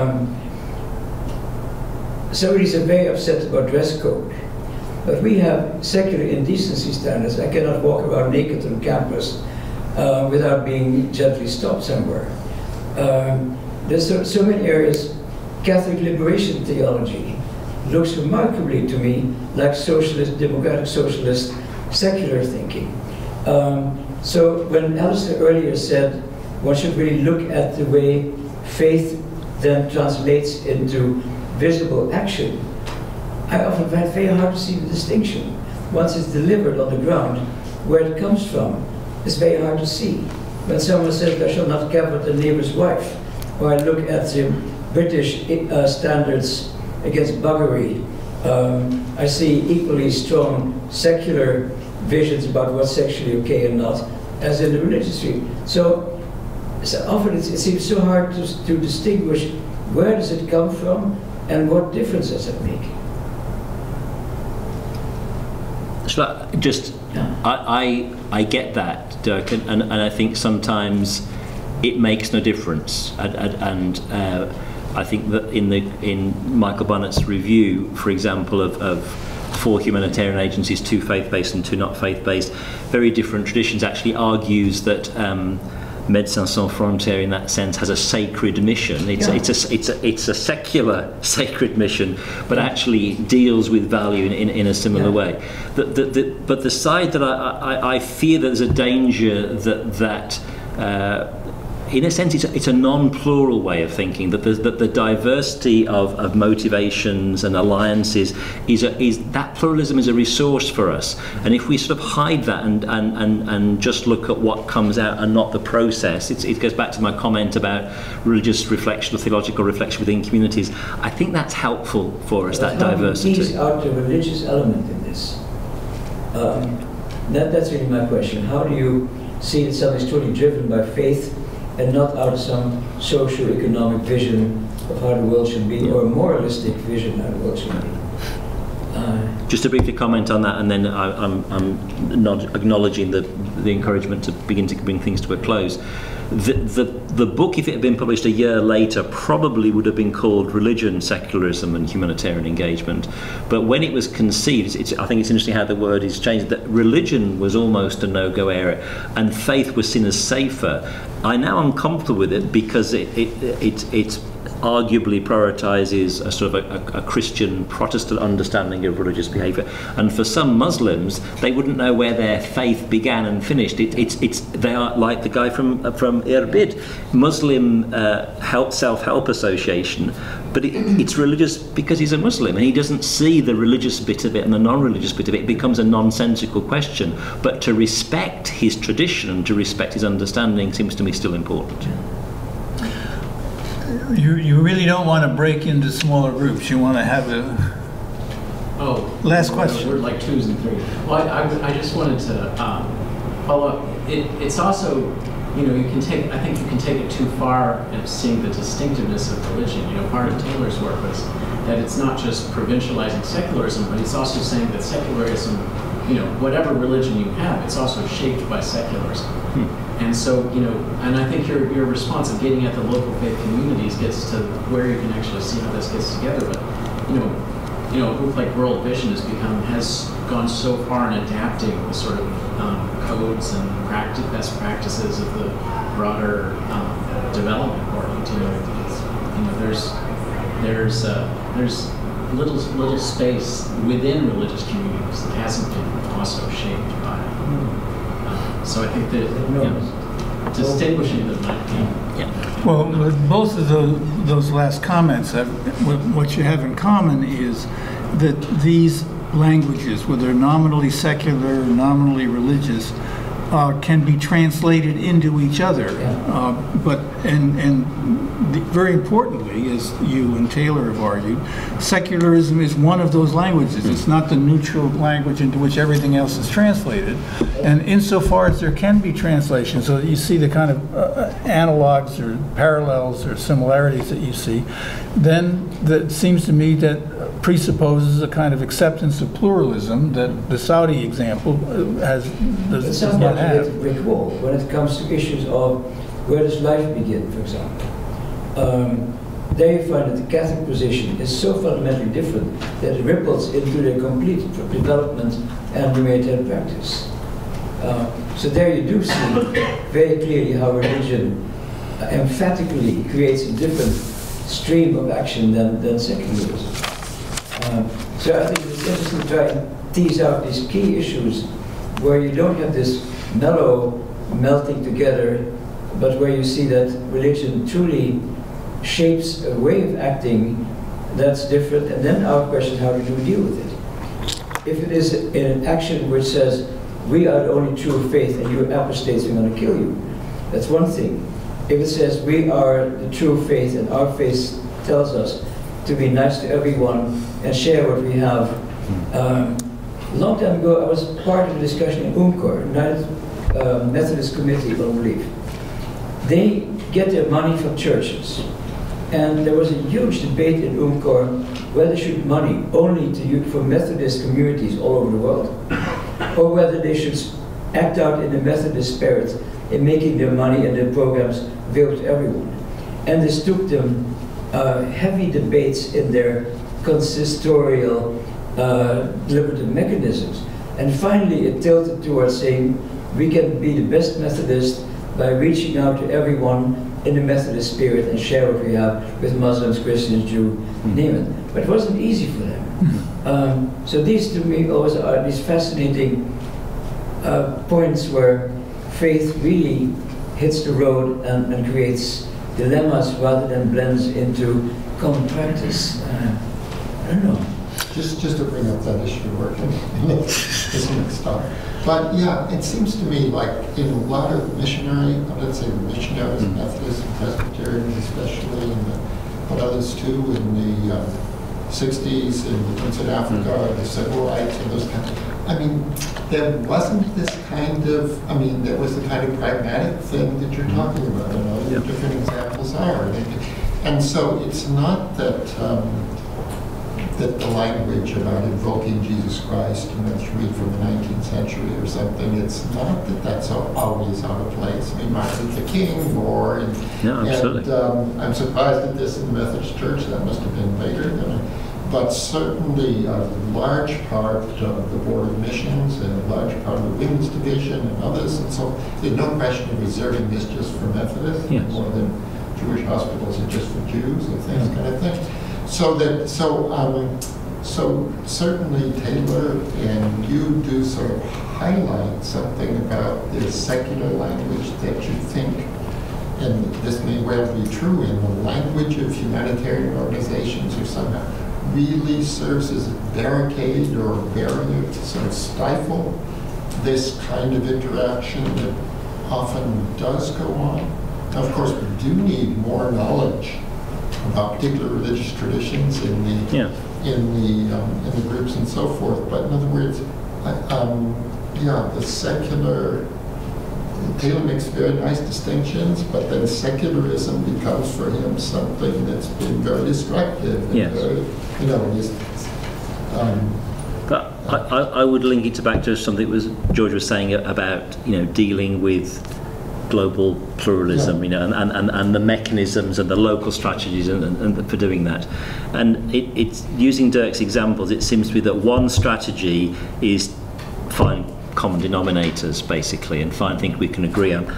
Saudis are very upset about dress code. But we have secular indecency standards. I cannot walk around naked on campus without being gently stopped somewhere. There's so many areas. Catholic liberation theology looks remarkably to me like socialist, democratic socialist, secular thinking. So when Alastair earlier said one should really look at the way faith then translates into visible action, I often find it very hard to see the distinction. Once it's delivered on the ground, where it comes from, it's very hard to see. When someone says, "I shall not covet the neighbor's wife," or I look at the British standards against buggery, I see equally strong secular visions about what's sexually okay and not, as in the religious field. So often it seems so hard to distinguish where does it come from and what difference does it make. Shall I just, I get that, Dirk, and I think sometimes it makes no difference, and I think that in Michael Bunnett's review, for example, of 4 humanitarian agencies, 2 faith-based and 2 not faith-based, very different traditions, actually argues that Médecins Sans Frontières, in that sense, has a sacred mission. It's a secular sacred mission, but actually deals with value in a similar way. But the side that I fear that there's a danger that in a sense, it's a non-plural way of thinking, that the diversity of motivations and alliances is that pluralism is a resource for us. And if we sort of hide that and just look at what comes out and not the process, it goes back to my comment about religious reflection or theological reflection within communities. I think that's helpful for us, that diversity. How do you tease out the religious element in this? That's really my question. How do you see that something is totally driven by faith and not out of some socio-economic vision of how the world should be, or a moralistic vision of how the world should be? Just to briefly comment on that, and then I'm not acknowledging the encouragement to begin to bring things to a close. The book, if it had been published a year later, probably would have been called Religion, Secularism and Humanitarian Engagement. But when it was conceived, I think it's interesting how the word is changed, that religion was almost a no-go area and faith was seen as safer. I now am comfortable with it because it arguably prioritises a sort of a Christian Protestant understanding of religious behaviour, and for some Muslims they wouldn't know where their faith began and finished. They are like the guy from Irbid, Muslim self-help association, but it's religious because he's a Muslim and he doesn't see the religious bit of it and the non-religious bit of it. It becomes a nonsensical question, but to respect his tradition and to respect his understanding seems to me still important. You really don't want to break into smaller groups. You want to have a last question. We're like 2s and 3s. Well, I just wanted to follow up. It's also, you know, I think you can take it too far in seeing the distinctiveness of religion. You know, part of Taylor's work was that it's not just provincializing secularism, but it's also saying that secularism, you know, whatever religion you have, it's also shaped by secularism. And so, you know, and I think your response of getting at the local faith communities gets to where you can actually see how this gets together. But, you know, a group like World Vision has gone so far in adapting the sort of codes and best practices of the broader development world. You know, there's little space within religious communities that hasn't been also shaped by. So I think that distinguishing them might be. Well, both of those last comments, what you have in common is that these languages, whether nominally secular or nominally religious, can be translated into each other. Very importantly, as you and Taylor have argued, secularism is one of those languages. It's not the neutral language into which everything else is translated. And insofar as there can be translation, so that you see the kind of analogs or parallels or similarities that you see, then that seems to me that presupposes a kind of acceptance of pluralism that the Saudi example does not have. It's a brick wall when it comes to issues of where does life begin, for example. There you find that the Catholic position is so fundamentally different that it ripples into the complete development and humanitarian practice. So there you do see very clearly how religion emphatically creates a different stream of action than secularism. So I think it's interesting to try and tease out these key issues where you don't have this mellow melting together, but where you see that religion truly shapes a way of acting that's different, and then our question is, how do we deal with it? If it is an action which says, we are the only true faith and you're apostates, we're going to kill you, that's one thing. If it says, we are the true faith and our faith tells us to be nice to everyone and share what we have. A long time ago, I was part of a discussion in UMCOR, United Methodist Committee on Relief. They get their money from churches. And there was a huge debate in UMCOR whether should money only for Methodist communities all over the world, or whether they should act out in the Methodist spirit in making their money and their programs available to everyone. And this took them heavy debates in their consistorial deliberative mechanisms. And finally it tilted towards saying, we can be the best Methodist by reaching out to everyone in the Methodist spirit and share what we have with Muslims, Christians, Jews, name it. But it wasn't easy for them. So these to me always are these fascinating points where faith really hits the road and creates dilemmas rather than blends into common practice. I don't know. Just to bring up that issue working this mixed up. But yeah, it seems to me like in a lot of missionaries, Methodists and Presbyterians especially, but others too, in the 60s in Africa, the civil rights and those kinds of, I mean, there wasn't this kind of, there was the kind of pragmatic thing that you're talking about, and all the different examples are. And so it's not that that the language about invoking Jesus Christ, to read from the 19th century or something, it's not that that's always out of place. Martin Luther King, more, and I'm surprised at this in the Methodist Church, that must have been later than but certainly a large part of the Board of Missions and a large part of the Women's Division and others, and so there's no question of reserving this just for Methodists, more than Jewish hospitals are just for Jews or things kind of thing. So certainly Taylor and you do sort of highlight something about this secular language that you think, and this may well be true, in the language of humanitarian organizations or somehow really serves as a barricade or a barrier to sort of stifle this kind of interaction that often does go on. Now, of course, we do need more knowledge about particular religious traditions in the groups and so forth. But in other words, the secular, Taylor makes very nice distinctions, but then secularism becomes for him something that's been very destructive. And very, but I would link it back to something that George was saying about dealing with global pluralism, and the mechanisms and the local strategies and for doing that. And it's using Dirk's examples, it seems to be that one strategy is find common denominators, basically, and find things we can agree on.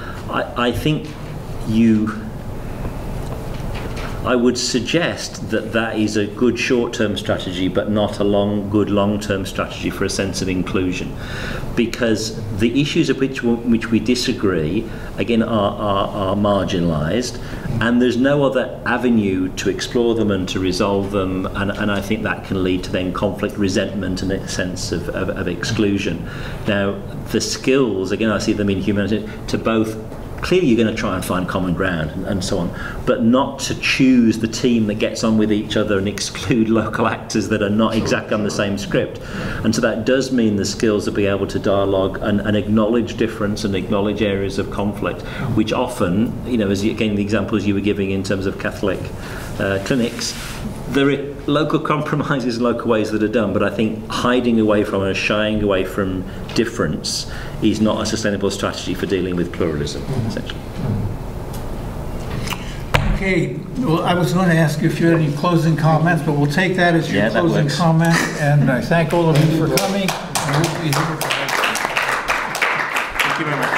I would suggest that is a good short-term strategy, but not a good long-term strategy for a sense of inclusion, because the issues of which we disagree, again, are marginalised, and there's no other avenue to explore them and to resolve them, and I think that can lead to then conflict, resentment, and a sense of exclusion. Now, the skills, again, I see them in humanity, to both clearly you're going to try and find common ground and so on, but not to choose the team that gets on with each other and exclude local actors that are not exactly on the same script. And so that does mean the skills to be able to dialogue and acknowledge difference and acknowledge areas of conflict, which often, as again the examples you were giving in terms of Catholic clinics, there are local compromises, local ways that are done, but I think hiding away from and shying away from difference is not a sustainable strategy for dealing with pluralism, essentially. Okay, well, I was going to ask you if you had any closing comments, but we'll take that as your closing comment, and I thank all of you for coming. Thank you very much.